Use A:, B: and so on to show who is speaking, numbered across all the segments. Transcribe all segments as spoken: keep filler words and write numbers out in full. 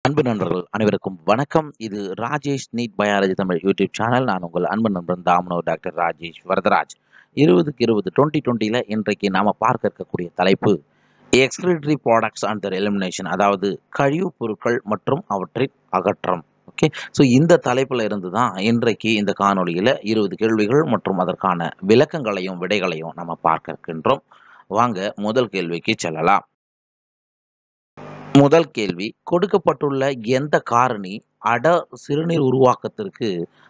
A: அன்பு நண்பர்கள் அனைவருக்கும் வணக்கம். இது Rajesh NEET biology Tamil YouTube channel. நான் உங்கள் அன்பு நண்பன் தாமனோ டாக்டர் ராஜேஷ் வரதராஜ். இருபதுக்கு இருபது டுவெண்ட்டி டுவெண்ட்டியில் இன்றைக்கு நாம் பார்க்க இருக்கக்கூடிய தலைப்பு excretory products and their elimination, அதாவது கழிவுப் பொருட்கள் மற்றும் அவற்றின் அகற்றம். ஓகே, ஸோ இந்த தலைப்பில் இருந்து தான் இன்றைக்கு இந்த காணொலியில் இருபது கேள்விகள் மற்றும் அதற்கான விளக்கங்களையும் விடைகளையும் நம்ம பார்க்க இருக்கின்றோம். வாங்க முதல் கேள்விக்கு செல்லலாம். முதல் கேள்வி, கொடுக்கப்பட்டுள்ள எந்த காரணி அட சிறுநீர் உருவாக்கத்திற்கு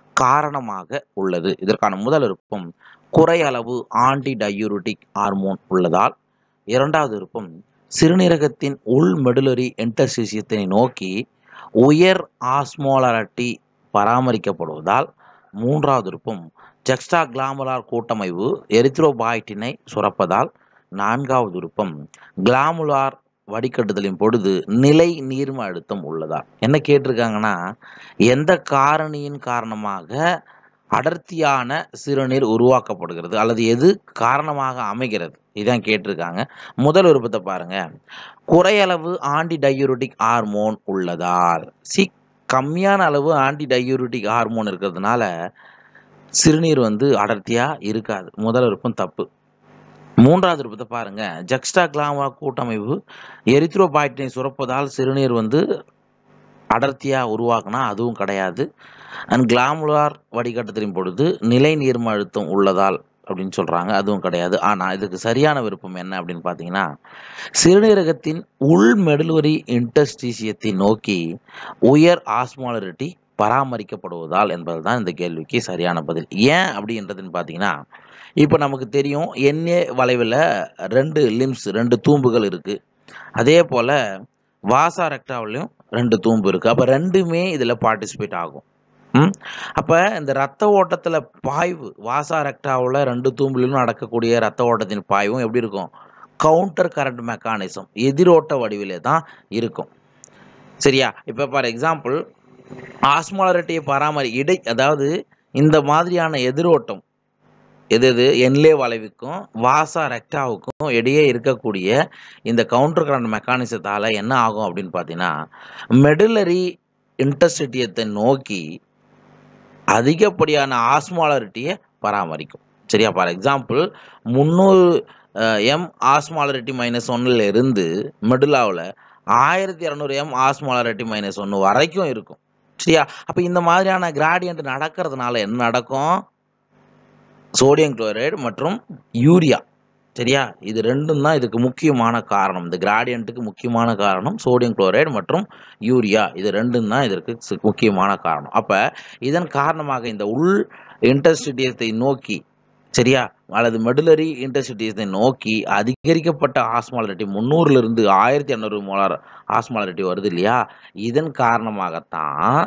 A: காரணமாக உள்ளது? இதற்கான முதல் விருப்பம் குறையளவு ஆன்டி டயூரிட்டிக் ஹார்மோன் உள்ளதால். இரண்டாவது விருப்பம் சிறுநீரகத்தின் உள் மெடுலரி இன்டர்ஸ்டிஷியத்தை நோக்கி உயர் ஆஸ்மோலாரிட்டி பராமரிக்கப்படுவதால். மூன்றாவது விருப்பம் ஜெக்ஸ்டா கிளாமுலார் கூட்டமைவு எரித்ரோபாய்டினை சுரப்பதால். நான்காவது விருப்பம் கிளாமுலார் வடிகட்டுதலின் பொழுது நிலை நீர்ம அழுத்தம் உள்ளதா? என்ன கேட்டிருக்காங்கன்னா, எந்த காரணியின் காரணமாக அடர்த்தியான சிறுநீர் உருவாக்கப்படுகிறது அல்லது எது காரணமாக அமைகிறது, இதான் கேட்டிருக்காங்க. முதல் விருப்பத்தை பாருங்க, குறையளவு ஆன்டி டயூரிட்டிக் ஹார்மோன் உள்ளதால். சி கம்மியான அளவு ஆன்டி டயூரிட்டிக் ஹார்மோன் இருக்கிறதுனால சிறுநீர் வந்து அடர்த்தியா இருக்காது. முதல் விருப்பம் தப்பு. மூன்றாவது விருப்பத்தை பாருங்க, ஜெக்ஸ்டா கிளாமுலார் கூட்டமைவு எரித்ரோபாய்டினை சுரப்பதால் சிறுநீர் வந்து அடர்த்தியா உருவாக்குனா அதுவும் கிடையாது. அண்ட் கிளாமுலார் வடிகட்டத்தின் பொழுது நிலை நீர்ம அழுத்தம் உள்ளதால் அப்படின்னு சொல்றாங்க, அதுவும் கிடையாது. ஆனால் இதுக்கு சரியான விருப்பம் என்ன அப்படின்னு பார்த்தீங்கன்னா, சிறுநீரகத்தின் உள் மெடுலரி இன்டர்ஸ்டிஷியத்தை நோக்கி உயர் ஆஸ்மோலாரிட்டி பராமரிக்கப்படுவதால் என்பதுதான் இந்த கேள்விக்கு சரியான பதில். ஏன் அப்படின்றதுன்னு பார்த்தீங்கன்னா, இப்போ நமக்கு தெரியும் என்ஏ வளைவில் ரெண்டு லிம்ஸ் ரெண்டு தூம்புகள் இருக்குது. அதே போல் வாசா ரெக்டாவிலையும் ரெண்டு தூம்பு இருக்குது. அப்போ ரெண்டுமே இதில் பார்ட்டிசிபேட் ஆகும். ம் அப்போ இந்த ரத்த ஓட்டத்தில் பாய்வு வாசா ரெக்டாவில் ரெண்டு தூம்புலையும் நடக்கக்கூடிய ரத்த ஓட்டத்தின் பாய்வும் எப்படி இருக்கும்? கவுண்டர் கரண்ட் மெக்கானிசம், எதிரோட்ட வடிவிலே தான் இருக்கும். சரியா? இப்போ ஃபார் எக்ஸாம்பிள் ஆஸ்மோலாரிட்டியை பராமரி இடை அதாவது இந்த மாதிரியான எதிரோட்டம் எது எது என்லே வளைவுக்கும் வாசா ரெக்டாவுக்கும் இடையே இருக்கக்கூடிய இந்த கவுண்டர் கரண்ட் மெக்கானிசத்தால் என்ன ஆகும் அப்படின்னு பார்த்தீங்கன்னா, மெடுலரி இன்டர்ஸ்டிஷியத்தை நோக்கி அதிகப்படியான ஆஸ்மோலாரிட்டியை பராமரிக்கும். சரியா? ஃபார் எக்ஸாம்பிள் முந்நூறு எம் ஆஸ்மோலாரிட்டி மைனஸ் ஒன்னில் இருந்து மெடுலாவில் ஆயிரத்தி இரநூறு எம் ஆஸ்மோலாரிட்டி மைனஸ் ஒன்று வரைக்கும் இருக்கும். சரியா? அப்போ இந்த மாதிரியான கிராடியன்ட் நடக்கிறதுனால என்ன நடக்கும்? சோடியம் குளோரைடு மற்றும் யூரியா. சரியா? இது ரெண்டும் தான் இதுக்கு முக்கியமான காரணம். இந்த கிராடியன்ட்டுக்கு முக்கியமான காரணம் சோடியம் குளோரைடு மற்றும் யூரியா. இது ரெண்டும் தான் இதற்கு முக்கியமான காரணம். அப்போ இதன் காரணமாக இந்த உள் இன்டர்ஸ்டிஷியத்தை நோக்கி, சரியா, அல்லது மெடுலரி இன்டர்ஸ்டிஷியத்தை நோக்கி அதிகரிக்கப்பட்ட ஆஸ்மோலாரிட்டி முந்நூறுலேருந்து ஆயிரத்தி இரநூறு மோலார் ஆஸ்மோலாரிட்டி வருது இல்லையா? இதன் காரணமாகத்தான்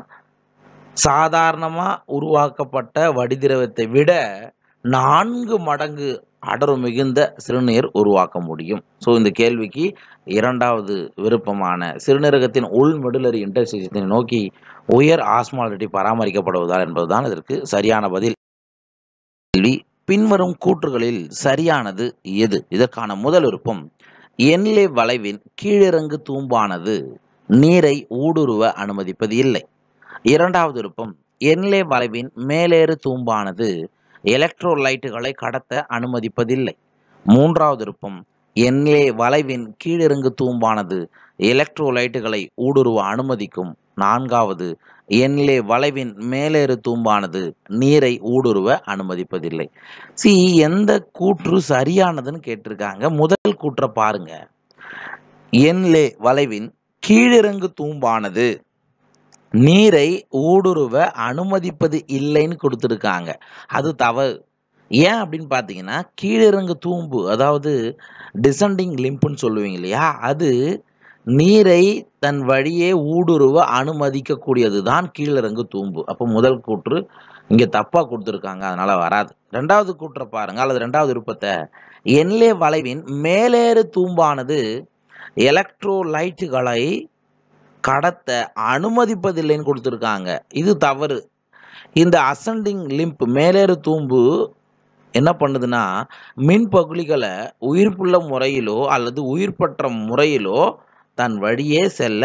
A: சாதாரணமாக உருவாக்கப்பட்ட வடிதிரவத்தை விட நான்கு மடங்கு அடர் மிகுந்த சிறுநீர் உருவாக்க முடியும். ஸோ இந்த கேள்விக்கு இரண்டாவது விருப்பமான சிறுநீரகத்தின் உள் மெடுலரி இன்டர்ஸ்டிஷியத்தை நோக்கி உயர் ஆஸ்மோலாரிட்டி பராமரிக்கப்படுவதால் என்பதுதான் இதற்கு சரியான பதில். கேள்வி, பின்வரும் கூற்றுகளில் சரியானது எது? இதற்கான முதல் விருப்பம் என்லே வளைவின் கீழிறங்கு தூம்பானது நீரை ஊடுருவ அனுமதிப்பது இல்லை. இரண்டாவது விருப்பம் என்லே வளைவின் மேலேறு தூம்பானது எலக்ட்ரோலைட்டுகளை கடத்த அனுமதிப்பதில்லை. மூன்றாவது விருப்பம் என்லே வளைவின் கீழிறங்கு தூம்பானது எலக்ட்ரோலைட்டுகளை ஊடுருவ அனுமதிக்கும். நான்காவது என்லே வளைவின் மேலேறு தூம்பானது நீரை ஊடுருவ அனுமதிப்பதில்லை. சி எந்த கூற்று சரியானதுன்னு கேட்டிருக்காங்க. முதல் கூற்றை பாருங்க, என்லே வளைவின் கீழிறங்கு தூம்பானது நீரை ஊடுருவ அனுமதிப்பது இல்லைன்னு கொடுத்துருக்காங்க. அது தவறு. ஏன் அப்படின்னு பார்த்தீங்கன்னா, கீழிறங்கு தூம்பு அதாவது டிசெண்டிங் லிம்புன்னு சொல்லுவீங்க இல்லையா, அது நீரை தன் வழியே ஊடுருவ அனுமதிக்கக்கூடியது தான் கீழிறங்கு தூம்பு. அப்போ முதல் கூற்று இங்கே தப்பாக கொடுத்துருக்காங்க, அதனால் வராது. ரெண்டாவது கூற்றை பாருங்கள், அல்லது ரெண்டாவது விருப்பத்தை, என்லே வளைவின் மேலேறு தூம்பானது எலக்ட்ரோலைட்டுகளை கடத்த அனுமதிப்பதில்லைன்னு கொடுத்துருக்காங்க. இது தவறு. இந்த அசெண்டிங் லிம்ப் மேலேறு தூம்பு என்ன பண்ணுதுன்னா, மின் பகுளிகளை உயிர்ப்புள்ள முறையிலோ அல்லது உயிர்ப்பற்ற முறையிலோ தன் வழியே செல்ல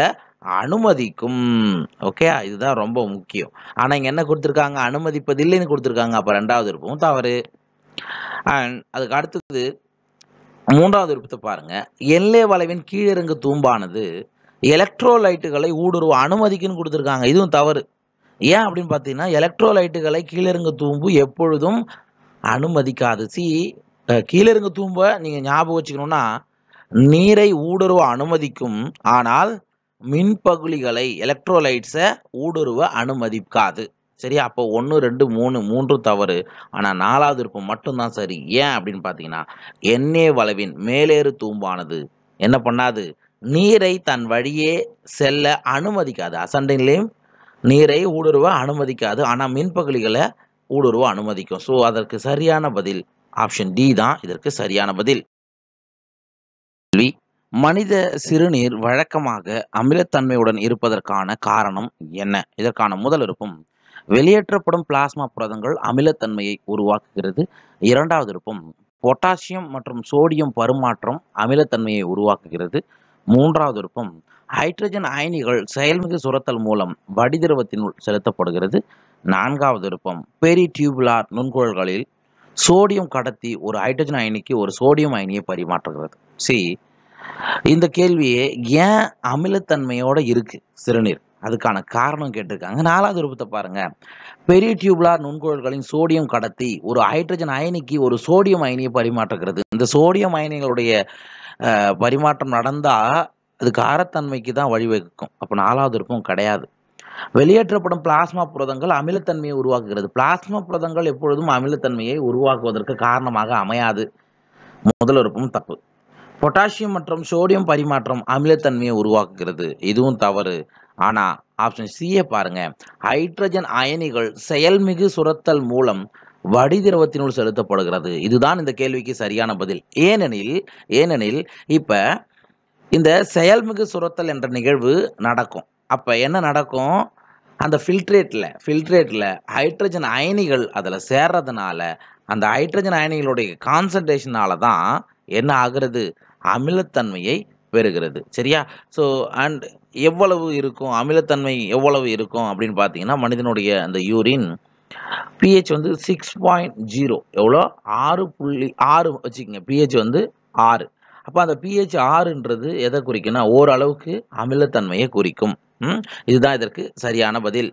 A: அனுமதிக்கும். ஓகே, இதுதான் ரொம்ப முக்கியம். ஆனா இங்க என்ன கொடுத்திருக்காங்க, அனுமதிப்பதில்லைன்னு கொடுத்திருக்காங்க. அப்ப இரண்டாவது விருப்பம் தவறு. அண்ட் அதுக்கு அடுத்தது மூன்றாவது விருப்பத்தை பாருங்க. எல்லை வளைவின் கீழிறங்கு தூம்பானது எலக்ட்ரோலைட்டுகளை ஊடுருவ அனுமதிக்குன்னு கொடுத்திருக்காங்க. இதுவும் தவறு. ஏன் அப்படின்னு பார்த்தீங்கன்னா, எலக்ட்ரோலைட்டுகளை கீழிறங்கு தூம்பு எப்பொழுதும் அனுமதிக்காது. சி கீழிறங்கு தூம்ப நீங்க ஞாபகம் வச்சுக்கணும்னா, நீரை ஊடுருவ அனுமதிக்கும். ஆனால் மின்பகுளிகளை எலக்ட்ரோலைட்ஸை ஊடுருவ அனுமதிக்காது. சரியா? அப்போ ஒன்று ரெண்டு மூணு மூன்று தவறு. ஆனால் நாலாவது விருப்பம் மட்டும்தான் சரி. ஏன் அப்படின்னு பார்த்தீங்கன்னா, எண்ணெய் வளைவின் மேலேறு தூம்பானது என்ன பண்ணாது, நீரை தன் வழியே செல்ல அனுமதிக்காது. அசண்டையிலையும் நீரை ஊடுருவ அனுமதிக்காது. ஆனால் மின்பகுளிகளை ஊடுருவ அனுமதிக்கும். ஸோ அதற்கு சரியான பதில் ஆப்ஷன் டி தான் இதற்கு சரியான பதில். மனித சிறுநீர் வழக்கமாக அமிலத்தன்மையுடன் இருப்பதற்கான காரணம் என்ன? இதற்கான முதல் விருப்பம் வெளியேற்றப்படும் பிளாஸ்மா புரதங்கள் அமிலத்தன்மையை உருவாக்குகிறது. இரண்டாவது விருப்பம் பொட்டாசியம் மற்றும் சோடியம் பரிமாற்றம் அமிலத்தன்மையை உருவாக்குகிறது. மூன்றாவது விருப்பம் ஹைட்ரஜன் அயனிகள் செயல்மிகு சுரத்தல் மூலம் வடிதிரவத்தினுள் செலுத்தப்படுகிறது. நான்காவது விருப்பம் பெரிடியூபுலார் நுண்குழல்களில் சோடியம் கடத்தி ஒரு ஹைட்ரஜன் அயனிக்கு ஒரு சோடியம் அயனியை பரிமாற்றுகிறது. சி இந்த கேள்வியே ஏன் அமிலத்தன்மையோட இருக்கு சிறுநீர், அதுக்கான காரணம் கேட்டிருக்காங்க. நாலாவது விருப்பத்தை பாருங்க. பெரிய டியூபுலார் நுண்குழல்களின் சோடியம் கடத்தி ஒரு ஹைட்ரஜன் அயனிக்கு ஒரு சோடியம் அயனியை பரிமாற்றுகிறது. இந்த சோடியம் அயனிகளுடைய பரிமாற்றம் நடந்தா அது காரத்தன்மைக்கு தான் வழிவகுக்கும். அப்போ நாலாவது விருப்பம் கிடையாது. வெளியேற்றப்படும் பிளாஸ்மா புரதங்கள் அமிலத்தன்மையை உருவாக்குகிறது. பிளாஸ்மா புரதங்கள் எப்பொழுதும் அமிலத்தன்மையை உருவாக்குவதற்கு காரணமாக அமையாது. முதல் விருப்பம் தப்பு. பொட்டாசியம் மற்றும் சோடியம் பரிமாற்றம் அமிலத்தன்மையை உருவாக்குகிறது. இதுவும் தவறு. ஆனா ஆப்ஷன் சியை பாருங்க. ஹைட்ரஜன் அயனிகள் செயல்மிகு சுரத்தல் மூலம் வடிதிரவத்தினுள் செலுத்தப்படுகிறது. இதுதான் இந்த கேள்விக்கு சரியான பதில். ஏனெனில் ஏனெனில் இப்ப இந்த செயல்மிகு சுரத்தல் என்ற நிகழ்வு நடக்கும். அப்ப என்ன நடக்கும், அந்த ஃபில்ட்ரேட்ல ஃபில்ட்ரேட்ல ஹைட்ரஜன் அயனிகள் அதில் சேர்றதுனால அந்த ஹைட்ரஜன் அயனிகளுடைய கான்சன்ட்ரேஷனால தான் என்ன ஆகிறது, அமிலத்தன்மையை பெறுகிறது. சரியா? ஸோ அண்ட் எவ்வளவு இருக்கும் அமிலத்தன்மை, எவ்வளவு இருக்கும் அப்படின்னு பார்த்தீங்கன்னா, மனிதனுடைய அந்த யூரின் பிஹெச் வந்து சிக்ஸ் பாயிண்ட் ஜீரோ எவ்வளோ ஆறு புள்ளி ஆறு வச்சுக்கோங்க. பிஹெச் வந்து ஆறு. அப்போ அந்த பிஹெச் ஆறுன்றது எதை குறிக்குன்னா, ஓரளவுக்கு அமிலத்தன்மையை குறிக்கும். ம் இதுதான் இதற்கு சரியான பதில்.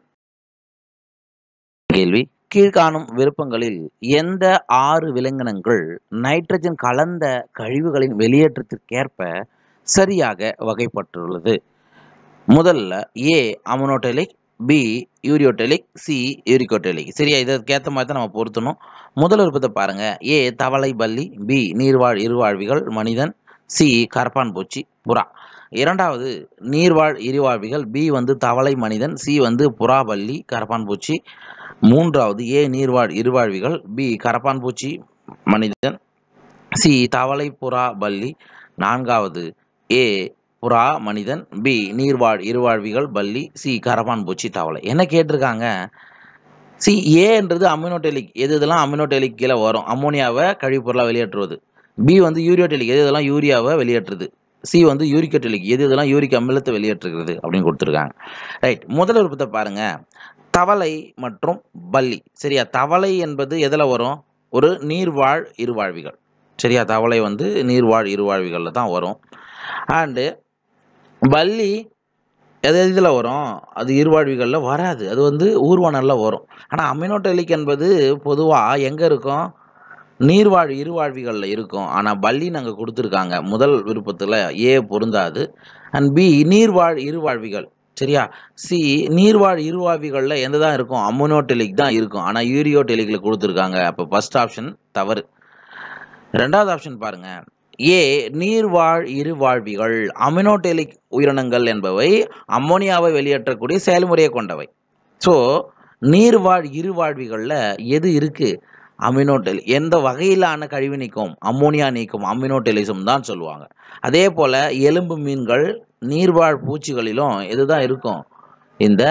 A: கேள்வி, கீழ்காணும் விருப்பங்களில் எந்த ஆறு விலங்கினங்கள் நைட்ரஜன் கலந்த கழிவுகளின் வெளியேற்றத்திற்கேற்ப சரியாக வகைப்பட்டுள்ளது? முதல்ல A ammonotelic, B ureotelic, C uricotelic. சரியா? இதற்கேற்ற மாதிரி தான் நம்ம பொருத்தணும். முதல் விருப்பத்தை பாருங்க. ஏ தவளை பல்லி, பி நீர்வாழ் இருவாழ்விகள் மனிதன், சி கரப்பான் பூச்சி புறா. இரண்டாவது நீர்வாழ் இருவாழ்விகள், பி வந்து தவளை மனிதன், சி வந்து புறா பல்லி கரப்பான் பூச்சி. மூன்றாவது ஏ நீர்வாழ் இருவாழ்விகள், பி கரப்பான் பூச்சி மனிதன், சி தவளை புறா பல்லி. நான்காவது ஏ புறா மனிதன், பி நீர்வாழ் இருவாழ்விகள் பல்லி, சி கரப்பான் பூச்சி தவளை. என்ன கேட்டிருக்காங்க, சி ஏன்றது அமினோடெலிக், எது இதெல்லாம் அமினோடெலிக் கீழே வரும், அம்மோனியாவை கழிவுப்பொருளாக வெளியேற்றுவது. பி வந்து யூரியோடெலிக், எது இதெல்லாம் யூரியாவை வெளியேற்றுது. சி வந்து யூரிகோடெலிக், எது இதெல்லாம் யூரிக் அமிலத்தை வெளியேற்றுகிறது அப்படின்னு கொடுத்துருக்காங்க. ரைட், முதல் விருப்பத்தை பாருங்க. தவளை மற்றும் பல்லி. சரியா? தவளை என்பது எதில் வரும், ஒரு நீர்வாழ் இருவாழ்விகள். சரியா? தவளை வந்து நீர்வாழ் இருவாழ்விகளில் தான் வரும். அண்டு பல்லி எது இதில் வரும், அது இருவாழ்விகளில் வராது, அது வந்து ஊர்வனலில் வரும். ஆனால் அமினோடெலிக் என்பது பொதுவாக எங்கே இருக்கும், நீர்வாழ் இருவாழ்விகளில் இருக்கும். ஆனால் பல்லி நாங்கள் கொடுத்துருக்காங்க முதல் விருப்பத்தில், ஏ பொருந்தாது. அண்ட் பி நீர்வாழ் இருவாழ்விகள். சரியா? சி நீர்வாழ் இருவாழ்விகளில் எந்த தான் இருக்கும், அமோனோடெலிக் தான் இருக்கும். ஆனால் யூரியோடெலிக்கில் கொடுத்துருக்காங்க. அப்போ ஃபர்ஸ்ட் ஆப்ஷன் தவறு. ரெண்டாவது ஆப்ஷன் பாருங்க. ஏ நீர்வாழ் இருவாழ்விகள் அமினோடெலிக் உயிரினங்கள் என்பவை அம்மோனியாவை வெளியேற்றக்கூடிய செயல்முறையை கொண்டவை. ஸோ நீர்வாழ் இருவாழ்விகளில் எது இருக்கு, அமினோடெலிக். எந்த வகையிலான கழிவு நீக்கம், அம்மோனியா நீக்கம், அமினோடெலிசம் தான் சொல்லுவாங்க. அதே போல் எலும்பு மீன்கள் நீர்வாழ் பூச்சிகளிலும் எதுதான் இருக்கும், இந்த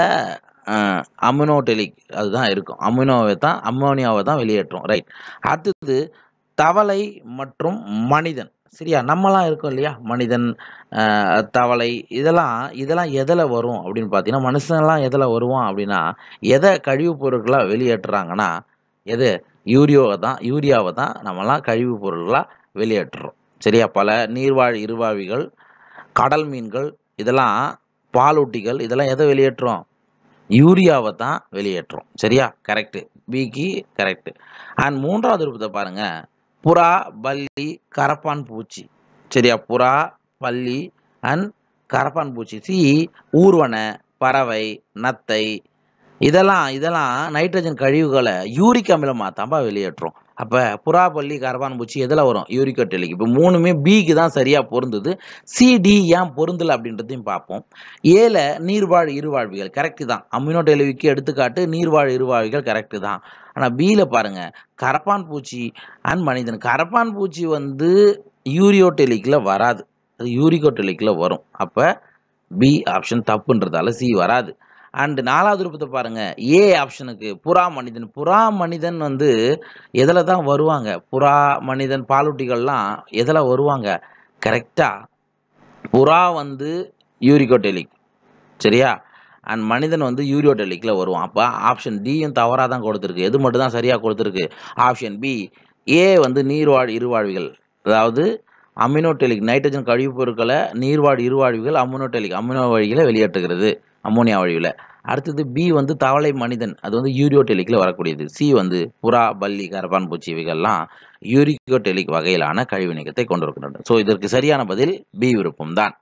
A: அமினோடெலிக் அதுதான் இருக்கும். அமினோவை தான் அம்மோனியாவை தான் வெளியேற்றும். ரைட். அடுத்தது தவளை மற்றும் மனிதன். சரியா? நம்மலாம் இருக்கோம் இல்லையா? மனிதன், அ தவளை இதெல்லாம் இதெல்லாம் எதுல வரும் அப்படின்னு பார்த்தீங்கன்னா, மனுஷன்லாம் எதுல வருவான் அப்படின்னா, எத கழிவுப் பொருட்களா வெளியேற்றுறாங்கன்னா, எது? யூரியோவ தான் யூரியாவ தான் நம்மலாம் கழிவுப் பொருள்களா வெளியேற்றுறோம். சரியா? பல நீர்வாழ் இருவாழிகள், கடல் மீன்கள் இதெல்லாம் பாலூட்டிகள் இதெல்லாம் எத வெளியேற்றும்? யூரியாவ தான் வெளியேற்றும். சரியா? கரெக்ட்டு. பிக்கு கரெக்ட்டு. அண்ட் மூன்றாவது விருப்பத்த பாருங்க. புறா, பல்லி, கரப்பான் பூச்சி. சரியா? புறா, பல்லி அண்ட் கரப்பான் பூச்சி. சி ஊர்வன, பறவை, நத்தை இதெல்லாம் இதெல்லாம் நைட்ரஜன் கழிவுகள யூரிக் அமிலமா தான்பா வெளியேற்றும். அப்ப புறா, பல்லி, கரப்பான் பூச்சி எதுல வரும்? யூரிகோட்டெலிக். இப்ப மூணுமே பிக்கு தான் சரியா பொருந்துது. சி, டி ஏன் பொருந்தல அப்படின்றதையும் பார்ப்போம். ஏல நீர்வாழ் இருவாழ்விகள் கரெக்ட் தான். அமினோடெலிவிக்கு எடுத்துக்காட்டு நீர்வாழ் இருவாழ்விகள் கரெக்ட் தான். ஆனா பில பாருங்க கரப்பான் பூச்சி அண்ட் மனிதன். கரப்பான் பூச்சி வந்து யூரியோடெலிக்ல வராது. அது யூரிகோட்டெலிக்ல வரும். அப்ப பி ஆப்ஷன் தப்புன்றதால சி வராது. அண்ட் நாலாவது விருப்பத்த பாருங்க. ஏ ஆப்ஷனுக்கு புறா, மனிதன். புறா, மனிதன் வந்து எதுல தான் வருவாங்க? புறா, மனிதன், பாலூட்டிகள்லாம் எதுல வருவாங்க? கரெக்ட்டா புறா வந்து யூரிகோட்டெலிக். சரியா? அண்ட் மனிதன் வந்து யூரியோடெலிக்ல வருவான். அப்ப ஆப்ஷன் டியும் தவறா தான் கொடுத்திருக்கு. எது மட்டும் தான் சரியா கொடுத்திருக்கு? Option B. ஏ வந்து நீர்வாழ் இருவாழ்விகள். அதாவது அமினோடெலிக் நைட்ரஜன் கழிவுப் பொருட்கள நீர்வாழ் இருவாழ்விகள் அமினோடெலிக் அமினோ வழியில வெளியேற்றுகிறது. அம்மோனியா வழியில. அடுத்தது பி வந்து தவளை, மனிதன். அது வந்து யூரியோடெலிக்ல வரக்கூடியது. சி வந்து புறா, பல்லி, கரப்பான் பூச்சி இவைகள்லாம் யூரிகோடெலிக் வகையிலான கழிவு நீக்கத்தை கொண்டிருக்கின்றன. ஸோ இதற்கு சரியான பதில் பி விருப்பம் தான்.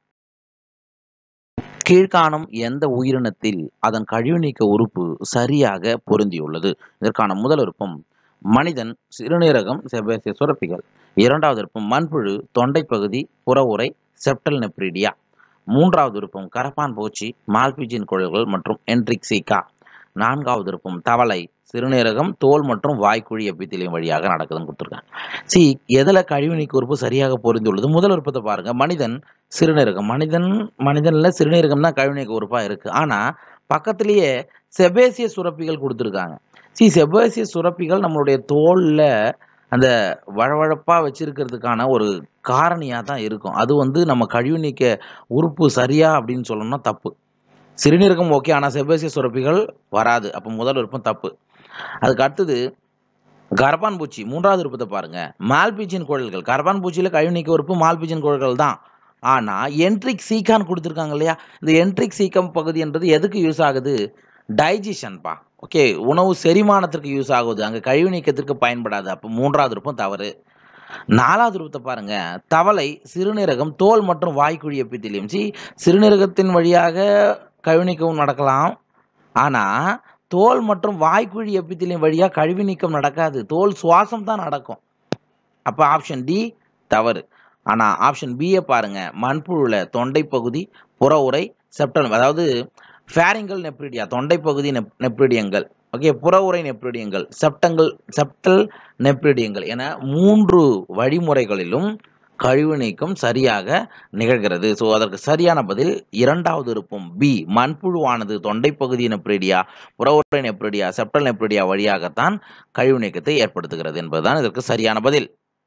A: கீழ்காணும் எந்த உயிரினத்தில் அதன் கழிவு நீக்க உறுப்பு சரியாக பொருந்தியுள்ளது? இதற்கான முதல் விருப்பம் மனிதன், சிறுநீரகம், செபேசிய சுரப்பிகள். இரண்டாவது விருப்பம் மண்புழு, தொண்டைப்பகுதி, புறவுறை, செப்டல் நெப்ரிடியா. மூன்றாவது விருப்பம் கரப்பான் பூச்சி, மால்பிஜின் குழல்கள் மற்றும் என்ட்ரிக்சிகா. நான்காவது விருப்பம் தவளை, சிறுநீரகம், தோல் மற்றும் வாய்க்குழி எபித்திலியம் வழியாக நடக்குதுன்னு கொடுத்துருக்காங்க. சி எதுல கழிவு நீக்க உறுப்பு சரியாக பொருந்தியுள்ளது? முதல் விருப்பத்தை பாருங்க. மனிதன், சிறுநீரகம். மனிதன் மனிதன்ல சிறுநீரகம் தான் கழிவு நீக்க உறுப்பா இருக்கு. ஆனா பக்கத்திலேயே செபேசிய சுரப்பிகள் கொடுத்துருக்காங்க. சி செபேசிய சுரப்பிகள் நம்மளுடைய தோல்ல அந்த வழவழப்பா வச்சிருக்கிறதுக்கான ஒரு காரணியா தான் இருக்கும். அது வந்து நம்ம கழிவு நீக்க உறுப்பு சரியா அப்படின்னு சொல்லணும்னா தப்பு. சிறுநீரகம் ஓகே. ஆனா செபேசிய சுரப்பிகள் வராது. அப்ப முதல் விருப்பம் தப்பு. அதுக்கு அடுத்தது கரப்பான் பூச்சி. மூன்றாவது விருப்பத்தை பாருங்க. மால்பிஜின் குழல்கள். கரப்பான் பூச்சியில கழிவு நீக்க உறுப்பு மால்பிஜின் குழல்கள் தான். ஆனா என்ட்ரிக் சீக்கான்னு கொடுத்துருக்காங்க இல்லையா? இந்த என்ட்ரிக் சீக்கம் பகுதி என்றது எதுக்கு யூஸ் ஆகுது? டைஜஷன்பா. ஓகே. உணவு செரிமானத்திற்கு யூஸ் ஆகுது. அங்க கழிவு நீக்கத்திற்கு பயன்படாது. அப்ப மூன்றாவது விருப்பம் தவறு. நாலாவது விருப்பத்தை பாருங்க. தவளை, சிறுநீரகம், தோல் மற்றும் வாய்க்குழி எபித்திலியம். சி சிறுநீரகத்தின் வழியாக கழிவு நீக்கம் நடக்கலாம். ஆனா தோல் மற்றும் வாய்க்குழி எபித்திலியம் வழியா கழிவு நீக்கம் நடக்காது. தோல் சுவாசம் தான் நடக்கும். அப்ப ஆப்ஷன் டி தவறு. ஆனா ஆப்ஷன் பியை பாருங்க. மண்புழுல தொண்டை பகுதி, புற உறை, செப்டல் அதாவது ஃபேரிங்கல் நெப்ரிடியா தொண்டை பகுதி நெப் நெப்ரிடியங்கள். ஓகே. புற உறை நெப்ரிடியங்கள், செப்டங்கள் செப்டல் நெப்ரிடியங்கள் என மூன்று வழிமுறைகளிலும் கழிவு நீக்கம் சரியாக நிகழ்கிறது. ஸோ அதற்கு சரியான பதில் இரண்டாவது விருப்பம் பி. மண்புழுவானது தொண்டை பகுதி நெப்ரிடியா, புற உறை நெப்ரிடியா, செப்டல் நெப்ரிடியா வழியாகத்தான் கழிவு நீக்கத்தை ஏற்படுத்துகிறது என்பதுதான் இதற்கு சரியான பதில்.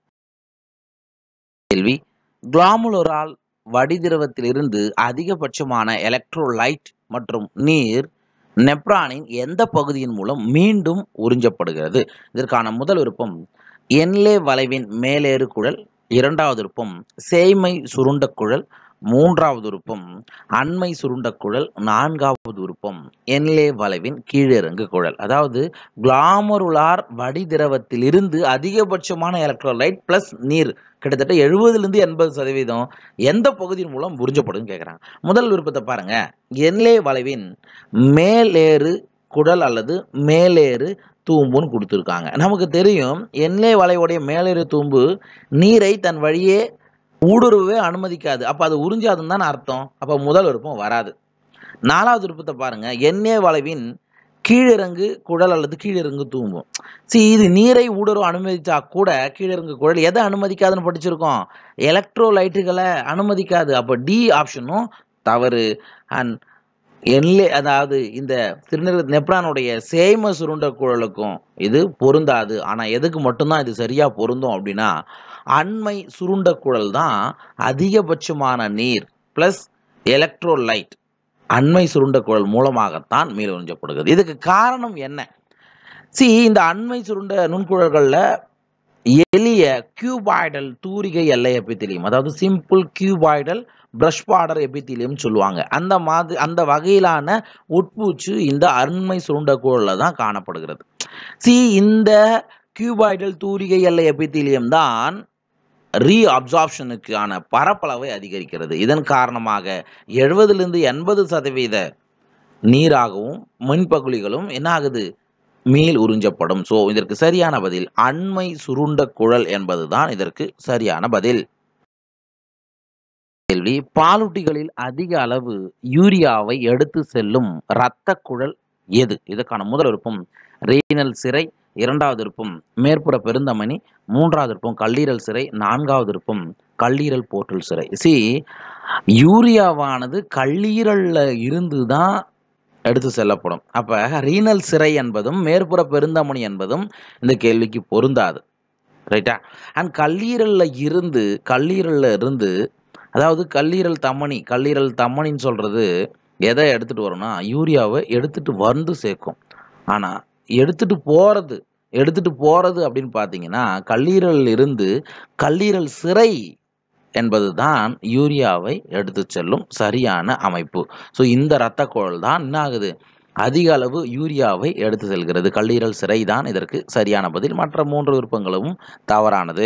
A: கேள்வி. குளோமுலரால் வடிதிரவத்திலிருந்து அதிகபட்சமான எலக்ட்ரோலைட் மற்றும் நீர் நெப்ரானின் எந்த பகுதியின் மூலம் மீண்டும் உறிஞ்சப்படுகிறது? இதற்கான முதல் விருப்பம் என்லே வளைவின் மேலேறு குழல். இரண்டாவது விருப்பம் சேய்மை சுருண்ட குழல். மூன்றாவது விருப்பம் அண்மை சுருண்ட குழல். நான்காவது விருப்பம் என்லே வளைவின் கீழிறங்கு குழல். அதாவது குளோமருலார் வடிதிரவத்திலிருந்து அதிகபட்சமான எலக்ட்ரோலைட் பிளஸ் நீர் கிட்டத்தட்ட எழுபதுலேருந்து எண்பது சதவீதம் எந்த பகுதியின் மூலம் உறிஞ்சப்படும் கேட்குறாங்க. முதல் விருப்பத்தை பாருங்க. என்லே வளைவின் மேலேறு குடல் அல்லது மேலேறு தூம்புன்னு கொடுத்துருக்காங்க. நமக்கு தெரியும் என்லே வளைவுடைய மேலேறு தூம்பு நீரை தன் வழியே ஊடுருவவே அனுமதிக்காது. அப்ப அது உறிஞ்சாதுன்னு தான் அர்த்தம். அப்ப முதல் விருப்பம் வராது. நாலாவது விருப்பத்தை பாருங்க. என்லே வளைவின் கீழிறங்கு குழல் அல்லது கீழிறங்கு தூம்பும். சி இது நீரை ஊடுருவ அனுமதிச்சா கூட கீழிறங்கு குழல் எதை அனுமதிக்காதுன்னு படிச்சிருக்கோம்? எலக்ட்ரோலைட்டுகளை அனுமதிக்காது. அப்ப டி ஆப்ஷனும் தவறு. அண்ட் எல்லை அதாவது இந்த சிறுநீரக நெப்ரானுடைய சேம சுருண்ட குழலுக்கும் இது பொருந்தாது. ஆனா எதுக்கு மட்டும்தான் இது சரியா பொருந்தும் அப்படின்னா, அண்மை சுருண்ட குழல் தான் அதிகபட்சமான நீர் பிளஸ் எலக்ட்ரோலைட் அண்மை சுருண்ட குழல் மூலமாகத்தான் மேல் உறிஞ்சப்படுகிறது. இதுக்கு காரணம் என்ன? சி இந்த அண்மை சுருண்ட நுண்குழல்கள்ல எளிய கியூபாய்டல் தூரிகை எல்லை எபித்திலியம், அதாவது simple cuboidal brush border epithelium சொல்லுவாங்க. அந்த மாதிரி அந்த வகையிலான உட்பூச்சு இந்த அண்மை சுருண்ட குழல்ல தான் காணப்படுகிறது. சி இந்த கியூபாய்டல் தூரிகை எல்லை எபித்திலியம் தான் ரீ அப்சார்ப்ஷனுக்கான பரப்பளவை அதிகரிக்கிறது. இதன் காரணமாக எழுபதிலிருந்து எண்பது சதவீத நீராகவும் மின்பகுளிகளும் என்ன ஆகுது? மீள் உறிஞ்சப்படும். ஸோ இதற்கு சரியான பதில் அண்மை சுருண்ட குழல் என்பதுதான் இதற்கு சரியான பதில். கேள்வி: பாலூட்டிகளில் அதிக அளவு யூரியாவை எடுத்து செல்லும் இரத்த குழல் எது? இதற்கான முதல் விருப்பம் ரீனல் சிரை, இரண்டாவது விருப்பம் மேற்புற பெருந்தமனி, மூன்றாவது விருப்பம் கல்லீரல் சிரை, நான்காவது விருப்பம் கல்லீரல் போர்ட்டல் சிரை. சி யூரியாவானது கல்லீரல்ல இருந்து தான் எடுத்து செல்லப்படும். அப்ப ரீனல் சிரை என்பதும் மேற்புற பெருந்தமனி என்பதும் இந்த கேள்விக்கு பொருந்தாது. ரைட்டா? அண்ட் கல்லீரல்ல இருந்து கல்லீரல்ல இருந்து அதாவது கல்லீரல் தமனி கல்லீரல் தமனின்னு சொல்றது எதை எடுத்துட்டு வரும்னா யூரியாவை எடுத்துட்டு வந்து சேர்க்கும். ஆனா எடுத்துட்டு போறது எடுத்துட்டு போறது அப்படின்னு பார்த்தீங்கன்னா கல்லீரல் இருந்து கல்லீரல் சிரை என்பதுதான் யூரியாவை எடுத்து செல்லும் சரியான அமைப்பு. ஸோ இந்த இரத்த குழல் தான் என்ன ஆகுது? அதிக அளவு யூரியாவை எடுத்து செல்கிறது. கல்லீரல் சிரை தான் இதற்கு சரியான பதில். மற்ற மூன்று விருப்பங்களும் தவறானது.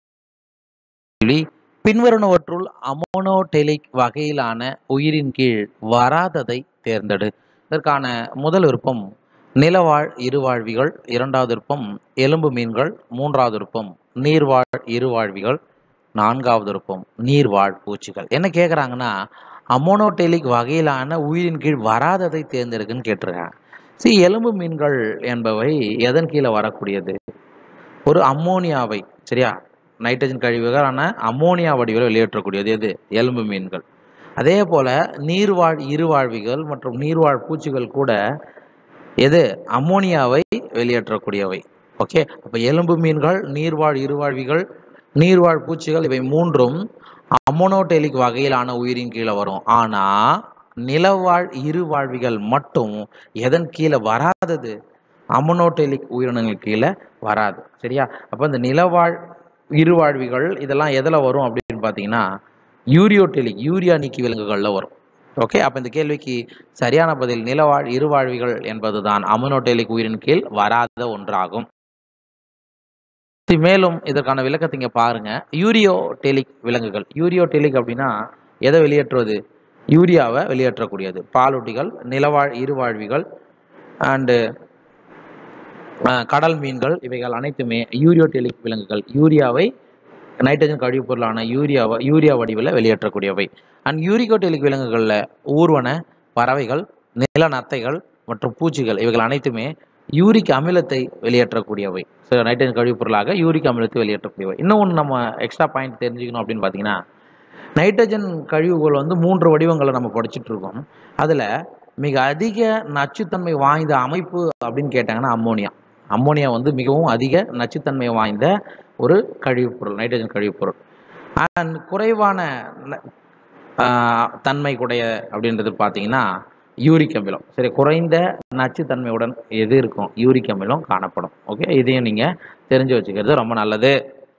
A: பின்வருவனவற்றுள் அமோனோடெலிக் வகையிலான உயிரின் கீழ் வராததை தேர்ந்தெடு. இதற்கான முதல் விருப்பம் நிலவாழ் இருவாழ்விகள், இரண்டாவது விருப்பம் எலும்பு மீன்கள், மூன்றாவது விருப்பம் நீர்வாழ் இருவாழ்விகள், நான்காவது விருப்பம் நீர்வாழ் பூச்சிகள். என்ன கேட்குறாங்கன்னா அமோனோடெலிக் வகையிலான உயிரின் கீழ் வராததை தேர்ந்தெடுக்குன்னு கேட்டிருக்காங்க. சி எலும்பு மீன்கள் என்பவை எதன் கீழே வரக்கூடியது? ஒரு அம்மோனியாவை, சரியா, நைட்ரஜன் கழிவுகளான அம்மோனியா வடிவில் வெளியேற்றக்கூடியது எது? எலும்பு மீன்கள். அதே போல நீர்வாழ் இருவாழ்விகள் மற்றும் நீர்வாழ் பூச்சிகள் கூட எது? அம்மோனியாவை வெளியேற்றக்கூடியவை. ஓகே, அப்போ எலும்பு மீன்கள், நீர்வாழ் இருவாழ்விகள், நீர்வாழ் பூச்சிகள் இவை மூன்றும் அமோனோடெலிக் வகையிலான உயிரின் கீழே வரும். ஆனா நிலவாழ் இருவாழ்விகள் மட்டும் எதன் கீழே வராதது? அமோனோடெலிக் உயிரினங்கள் கீழே வராது. சரியா? அப்போ இந்த நிலவாழ் இருவாழ்விகள் இதெல்லாம் எதில் வரும் அப்படின்னு பார்த்தீங்கன்னா யூரியோடெலிக் யூரியா நீக்கி விலங்குகளில் வரும். ஓகே, அப்போ இந்த கேள்விக்கு சரியான பதில் நிலவாழ் இருவாழ்விகள் என்பதுதான் அமோனோடெலிக் உயிரின் கீழ் வராத ஒன்றாகும். மேலும் இதற்கான விளக்கத்தை இங்க பாருங்க. யூரியோடெலிக் விலங்குகள், யூரியோடெலிக் அப்படின்னா எதை வெளியேற்றுவது? யூரியாவை வெளியேற்றக்கூடியது. பாலூட்டிகள், நிலவாழ் இருவாழ்விகள் அண்டு கடல் மீன்கள் இவைகள் அனைத்துமே யூரியோடெலிக் விலங்குகள். யூரியாவை நைட்ரஜன் கழிவுப் பொருளான யூரியாவை யூரியா வடிவில் வெளியேற்றக்கூடியவை. அண்ட் யூரிகோடெலிக் விலங்குகளில் ஊர்வன, பறவைகள், நில நத்தைகள் மற்றும் பூச்சிகள் இவைகள் அனைத்துமே யூரிக் அமிலத்தை வெளியேற்றக்கூடியவை. ஸோ நைட்ரஜன் கழிவுப் பொருளாக யூரிக் அமிலத்தை வெளியேற்றக்கூடியவை. இன்னொன்று நம்ம எக்ஸ்ட்ரா பாயிண்ட் தெரிஞ்சுக்கணும் அப்படின்னு பார்த்தீங்கன்னா நைட்ரஜன் கழிவுகள் வந்து மூன்று வடிவங்களை நம்ம படிச்சுட்டு இருக்கோம். அதில் மிக அதிக நச்சுத்தன்மை வாய்ந்த அமைப்பு அப்படின்னு கேட்டாங்கன்னா அம்மோனியா. அம்மோனியா வந்து மிகவும் அதிக நச்சுத்தன்மை வாய்ந்த ஒரு கழிவுப் பொருள், நைட்ரஜன் கழிவுப் பொருள். அண்ட் குறைவான தன்மை கூடைய அப்படின்றது பார்த்தீங்கன்னா யூரிக் அமிலம். சரி, குறைந்த நச்சுத்தன்மையுடன் எது இருக்கும்? யூரிக் அமிலம் காணப்படும். ஓகே, இதையும் நீங்கள் தெரிஞ்சு வச்சுக்கிறது ரொம்ப நல்லது.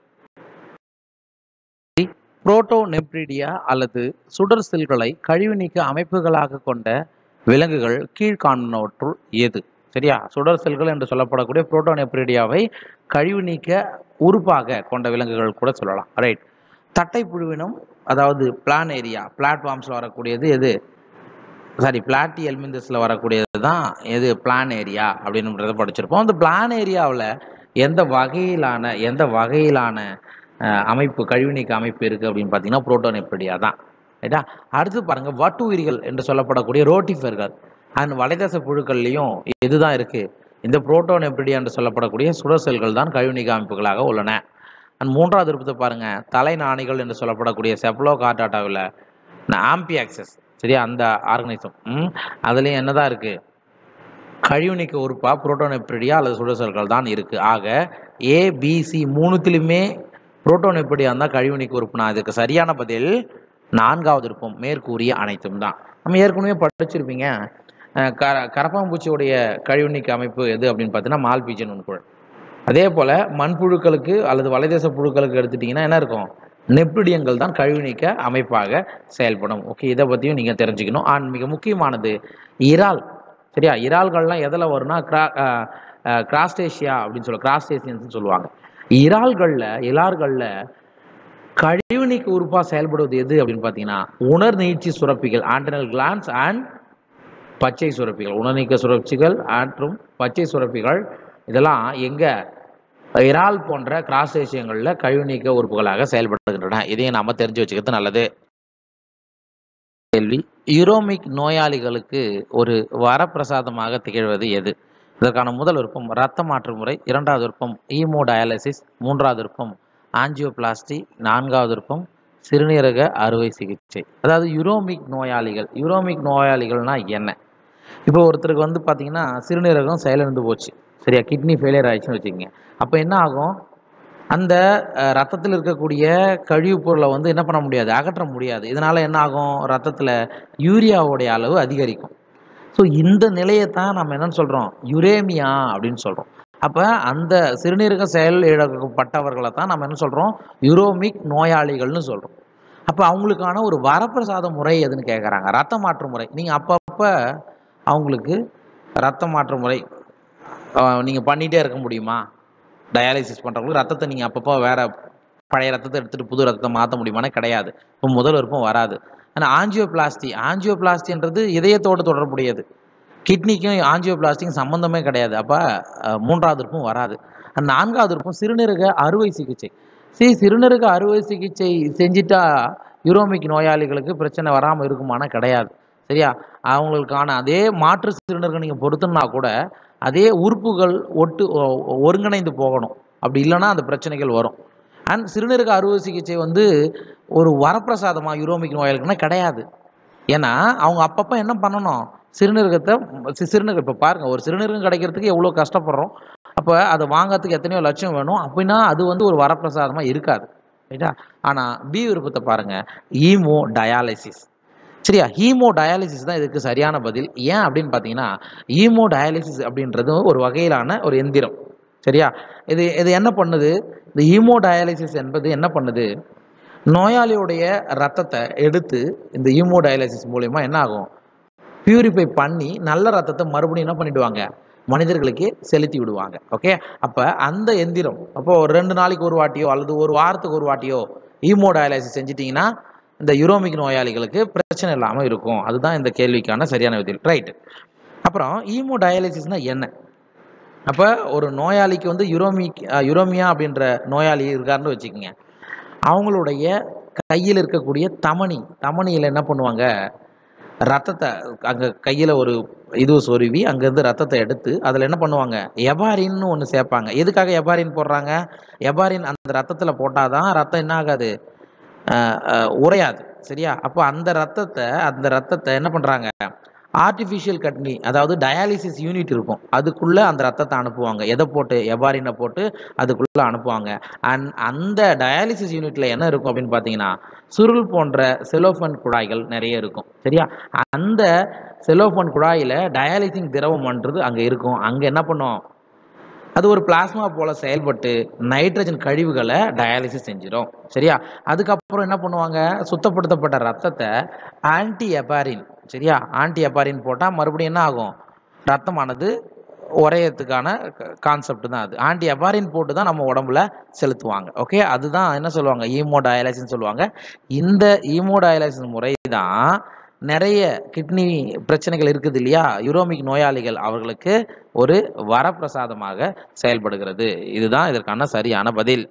A: புரோட்டோநெப்ரிடியா அல்லது சுடர் செல்களை கழிவு நீக்க அமைப்புகளாக கொண்ட விலங்குகள் கீழ்காண்பனவற்றுள் எது? சரியா, சுடர் செல்கள் என்று சொல்லப்படக்கூடிய புரோட்டோநெப்ரிடியாவை கழிவு நீக்க உறுப்பாக கொண்ட விலங்குகள் கூட சொல்லலாம். ரைட். தட்டை புழுவினம், அதாவது பிளானேரியா பிளாட்ஃபார்ம்ஸில் வரக்கூடியது எது? சாரி, பிளாட்டி எல்மிந்தஸில் வரக்கூடியது தான் எது? பிளானேரியா அப்படின்றத படிச்சிருப்போம். அந்த பிளானேரியாவில் எந்த வகையிலான எந்த வகையிலான அமைப்பு, கழிவு நீக்க அமைப்பு இருக்குது அப்படின்னு பார்த்தீங்கன்னா புரோட்டோநெப்ரிடியா தான். ரைட்டா? அடுத்து பாருங்கள், வட்டுயிரிகள் என்று சொல்லப்படக்கூடிய ரோட்டிஃபர்கள் அண்ட் வலைதச புழுக்கள்லையும் இதுதான் இருக்குது. இந்த புரோட்டோநெப்ரிடியா என்று சொல்லப்படக்கூடிய சுடர் செல்கள் தான் கழிவு நீக்க அமைப்புகளாக உள்ளன. அண்ட் மூன்றாவது விருப்பத்தை பாருங்கள், தலை நாணிகள் என்று சொல்லப்படக்கூடிய செப்லோ கார்டாட்டாவில் ஆம்பியாக்சஸ், சரியா? அந்த ஆர்கனைசம் ம் அதுலேயும் என்னதான் இருக்குது, கழிவு நீக்க உறுப்பா புரோட்டோனெப்ரிடியா அல்லது சுடசெல்கள் தான் இருக்குது. ஆக ஏபிசி மூணுத்திலுமே புரோட்டோனெப்ரிடியா இருந்தால் கழிவு நீக்க உறுப்புனா இதுக்கு சரியான பதில் நான்காவது இருப்போம், மேற்கூறிய அனைத்தும் தான். நம்ம ஏற்கனவே படிச்சிருப்பீங்க, கர கரப்பாம்பூச்சியுடைய கழிவு நீக்க அமைப்பு எது அப்படின்னு பார்த்தீங்கன்னா மால்பீஜன் நுண்குழல். அதே போல் மண்புழுக்களுக்கு அல்லது வலைதேச புழுக்களுக்கு எடுத்துட்டிங்கன்னா என்ன இருக்கும், நெப்ரிடியங்கள் தான் கழிவு நீக்க அமைப்பாக செயல்படும். ஓகே, இதை பற்றியும் நீங்கள் தெரிஞ்சுக்கணும். அண்ட் மிக முக்கியமானது இறால். சரியா? இறால்கள்லாம் எதில் வரும்னா கிரா கிராஸ்டேஷியா அப்படின்னு சொல்லுவாங்க, கிராஸ்டேசியன்ஸ் சொல்லுவாங்க. இறால்களில் இறால்களில் கழிவு நீக்க உறுப்பாக செயல்படுவது எது அப்படின்னு பார்த்தீங்கன்னா உணர் நீட்சி சுரப்பிகள், ஆண்டனல் கிளான்ஸ் அண்ட் பச்சை சுரப்பிகள். உணர்நீக்க சுரப்பிகள் மற்றும் பச்சை சுரப்பிகள் இதெல்லாம் எங்க இறால் போன்ற கிராஸ்டேசியங்களில் கழிவு நீக்க உறுப்புகளாக செயல்படுகின்றன. இதையும் நாம தெரிஞ்சு வச்சுக்கிறது நல்லது. கேள்வி, யூரோமிக் நோயாளிகளுக்கு ஒரு வரப்பிரசாதமாக திகழ்வது எது? இதற்கான முதல் விருப்பம் இரத்த மாற்று முறை, இரண்டாவது விருப்பம் ஈமோடயாலிசிஸ், மூன்றாவது விருப்பம் ஆஞ்சியோபிளாஸ்டி, நான்காவது விருப்பம் சிறுநீரக அறுவை சிகிச்சை. அதாவது யூரோமிக் நோயாளிகள், யூரோமிக் நோயாளிகள்னா என்ன? இப்போ ஒருத்தருக்கு வந்து பார்த்தீங்கன்னா சிறுநீரகம் செயலிழந்து போச்சு, சரியா? கிட்னி ஃபெயிலியர் ஆயிடுச்சுன்னு வச்சுக்கோங்க. அப்போ என்ன ஆகும், அந்த ரத்தத்தில் இருக்கக்கூடிய கழிவுப் பொருளை வந்து என்ன பண்ண முடியாது, அகற்ற முடியாது. இதனால் என்ன ஆகும், ரத்தத்தில் யூரியாவுடைய அளவு அதிகரிக்கும். ஸோ இந்த நிலையை தான் நம்ம என்னன்னு சொல்கிறோம், யுரேமியா அப்படின்னு சொல்கிறோம். அப்போ அந்த சிறுநீரக செயல் இழக்கப்பட்டவர்களை தான் நம்ம என்ன சொல்கிறோம், யூரோமிக் நோயாளிகள்னு சொல்கிறோம். அப்போ அவங்களுக்கான ஒரு வரப்பிரசாத முறை எதுன்னு கேட்குறாங்க, ரத்த மாற்று முறை. நீங்கள் அப்பப்போ அவங்களுக்கு ரத்த மாற்று முறை நீங்கள் பண்ணிகிட்டே இருக்க முடியுமா? டயாலிசிஸ் பண்ணுறவங்களுக்கு ரத்தத்தை நீங்கள் அப்பப்போ வேறு பழைய ரத்தத்தை எடுத்துகிட்டு புது ரத்தத்தை மாற்ற முடியுமானே கிடையாது. இப்போ முதல் விருப்பம் வராது. ஆனால் ஆஞ்சியோபிளாஸ்டி, ஆஞ்சியோபிளாஸ்டின்றது இதயத்தோடு தொடர்புடையது, கிட்னிக்கும் ஆஞ்சியோபிளாஸ்டிக்கும் சம்மந்தமே கிடையாது. அப்போ மூன்றாவது விருப்பம் வராது. நான்காவது விருப்பம் சிறுநீரக அறுவை சிகிச்சை. சரி, சிறுநீரக அறுவை சிகிச்சை செஞ்சிட்டா யூரோமிக் நோயாளிகளுக்கு பிரச்சனை வராமல் இருக்குமானா கிடையாது. சரியா? அவங்களுக்கான அதே மாற்று சிறுநீரகம் நீங்கள் பொறுத்துனா கூட அதே உறுப்புகள் ஒட்டு ஒருங்கிணைந்து போகணும். அப்படி இல்லைன்னா அந்த பிரச்சனைகள் வரும். அண்ட் சிறுநீரக அறுவை சிகிச்சை வந்து ஒரு வரப்பிரசாதமாக யூரோமிக் நோயாளிகள்னா கிடையாது. ஏன்னா அவங்க அப்பப்போ என்ன பண்ணணும், சிறுநீரகத்தை சிறுநீரகம் இப்போ பாருங்கள், ஒரு சிறுநீரகம் கிடைக்கிறதுக்கு எவ்வளோ கஷ்டப்படுறோம். அப்போ அதை வாங்கிறதுக்கு எத்தனையோ லட்சம் வேணும். அப்படின்னா அது வந்து ஒரு வரப்பிரசாதமாக இருக்காது. ரைட்டா? ஆனால் பி விருப்பத்தை பாருங்கள், ஈமோ டயாலிசிஸ். சரியா? ஹீமோ டயாலிசிஸ் தான் இதுக்கு சரியான பதில். ஏன் அப்படின்னு பார்த்தீங்கன்னா ஈமோ டயாலிசிஸ் அப்படின்றது ஒரு வகையிலான ஒரு எந்திரம். சரியா? இது இது என்ன பண்ணுது, இந்த ஈமோ டயாலிசிஸ் என்பது என்ன பண்ணுது, நோயாளியுடைய ரத்தத்தை எடுத்து இந்த ஈமோ டயாலிசிஸ் மூலமா என்ன ஆகும், பியூரிஃபை பண்ணி நல்ல ரத்தத்தை மறுபடியும் என்ன பண்ணிடுவாங்க, மனிதர்களுக்கு செலுத்தி விடுவாங்க. ஓகே, அப்போ அந்த எந்திரம் அப்போ ஒரு ரெண்டு நாளைக்கு ஒரு வாட்டியோ அல்லது ஒரு வாரத்துக்கு ஒரு வாட்டியோ ஈமோ டயாலிசிஸ் செஞ்சிட்டிங்கன்னா இந்த யூரோமிக் நோயாளிகளுக்கு பிரச்சனை இல்லாமல் இருக்கும். அதுதான் இந்த கேள்விக்கான சரியான பதில். ரைட். அப்புறம் ஈமோ டயாலிசிஸ்னா என்ன? அப்போ ஒரு நோயாளிக்கு வந்து யூரோமிக் யூரோமியா அப்படின்ற நோயாளி இருக்காருன்னு வச்சுக்கோங்க. அவங்களுடைய கையில் இருக்கக்கூடிய தமனி தமனியில் என்ன பண்ணுவாங்க, ரத்தத்தை அங்கே கையில் ஒரு இது சொருவி அங்கேருந்து ரத்தத்தை எடுத்து அதில் என்ன பண்ணுவாங்க, எபாரின்னு ஒன்று சேர்ப்பாங்க. எதுக்காக எபாரின் போடுறாங்க, எபாரின் அந்த ரத்தத்தில் போட்டால் தான் ரத்தம் என்ன ஆகாது, உறையாது. சரியா? அப்போ அந்த ரத்தத்தை அந்த ரத்தத்தை என்ன பண்ணுறாங்க, ஆர்டிஃபிஷியல் கட்னி, அதாவது டயாலிசிஸ் யூனிட் இருக்கும், அதுக்குள்ளே அந்த ரத்தத்தை அனுப்புவாங்க. எதை போட்டு, எபாரினை போட்டு அதுக்குள்ளே அனுப்புவாங்க. அண்ட் அந்த டயாலிசிஸ் யூனிட்டில் என்ன இருக்கும் அப்படின்னு பார்த்தீங்கன்னா சுருள் போன்ற செலோஃபன் குழாய்கள் நிறைய இருக்கும். சரியா? அந்த செலோஃபன் குழாயில் டயாலிசிங் திரவம்ன்றது அங்கே இருக்கும். அங்கே என்ன பண்ணும், அது ஒரு பிளாஸ்மா போல செயல்பட்டு நைட்ரஜன் கழிவுகளை டயாலிசிஸ் செஞ்சிடும். சரியா? அதுக்கப்புறம் என்ன பண்ணுவாங்க, சுத்தப்படுத்தப்பட்ட ரத்தத்தை ஆன்டி எபாரின், சரியா, ஆன்டி எபாரின் போட்டால் மறுபடியும் என்ன ஆகும், ரத்தமானது உரையத்துக்கான கான்செப்ட் தான் அது. ஆன்டி எபாரின் போட்டு தான் நம்ம உடம்புல செலுத்துவாங்க. ஓகே, அதுதான் என்ன சொல்லுவாங்க, ஈமோ டயாலிசிஸ் சொல்லுவாங்க. இந்த ஈமோ டயாலிசிஸ் முறை தான் நிறைய கிட்னி பிரச்சனைகள் இருக்குது இல்லையா, யூரோமிக் நோயாளிகள் அவர்களுக்கு ஒரு வரப்பிரசாதமாக செயல்படுகிறது. இதுதான் இதற்கான சரியான பதில்.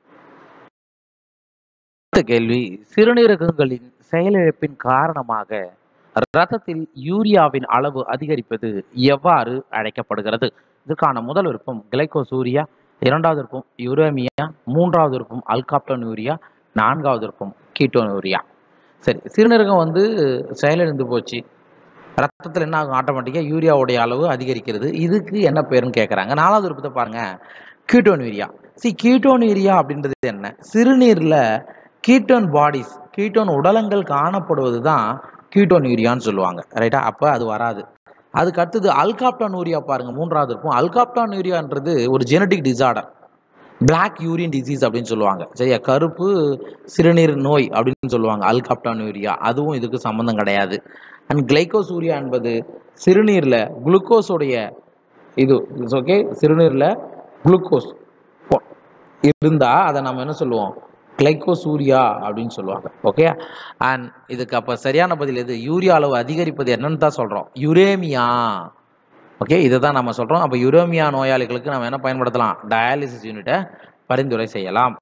A: கேள்வி, சிறுநீரகங்களின் செயலிழப்பின் காரணமாக இரத்தத்தில் யூரியாவின் அளவு அதிகரிப்பது எவ்வாறு அழைக்கப்படுகிறது? இதற்கான முதல் விருப்பம் கிளைகோசூரியா, இரண்டாவது விருப்பம் யூரேமியா, மூன்றாவது விருப்பம் அல்காப்டோனூரியா, நான்காவது விருப்பம் கீட்டோனூரியா. சரி, சிறுநீரகம் வந்து செயலிழந்து போச்சு, ரத்தத்தில் என்ன ஆகும்? ஆட்டோமேட்டிக்காக யூரியாவுடைய அளவு அதிகரிக்கிறது. இதுக்கு என்ன பேருன்னு கேட்குறாங்க. நாலாவது விருப்பத்தை பாருங்க, கீட்டோன்யூரியா. சி கீட்டோன்யூரியா அப்படின்றது என்ன? சிறுநீரில் கீட்டோன் பாடிஸ், கீட்டோன் உடலங்கள் காணப்படுவது தான் கீட்டோன்யூரியான்னு சொல்லுவாங்க. ரைட்டா? அப்போ அது வராது. அதுக்கு அடுத்தது அல்காப்டானூரியா பாருங்க, மூன்றாவது இருக்கும். அல்காப்டானூரியான்றது ஒரு genetic disorder, black urine disease அப்படின்னு சொல்லுவாங்க. சரியா? கருப்பு சிறுநீர் நோய் அப்படின்னு சொல்லுவாங்க அல்காப்டானூரியா. அதுவும் இதுக்கு சம்மந்தம் கிடையாது. அண்ட் கிளைகோசூரியா என்பது சிறுநீரில் குளுக்கோஸோடைய இது ஓகே, சிறுநீரில் குளுக்கோஸ் இருந்தால் அதை நம்ம என்ன சொல்லுவோம்? கிளைகோசூரியா அப்படின்னு சொல்லுவாங்க. ஓகே, அண்ட் இதுக்கு அப்போ சரியான பதில் எது? யூரியா அளவு அதிகரிப்பது என்னன்னு தான் சொல்கிறோம், யுரேமியா. ஓகே, இதை தான் நம்ம சொல்கிறோம். அப்போ யுரேமியா நோயாளிகளுக்கு நம்ம என்ன பயன்படுத்தலாம்? டயாலிசிஸ் யூனிட்டை பரிந்துரை செய்யலாம்.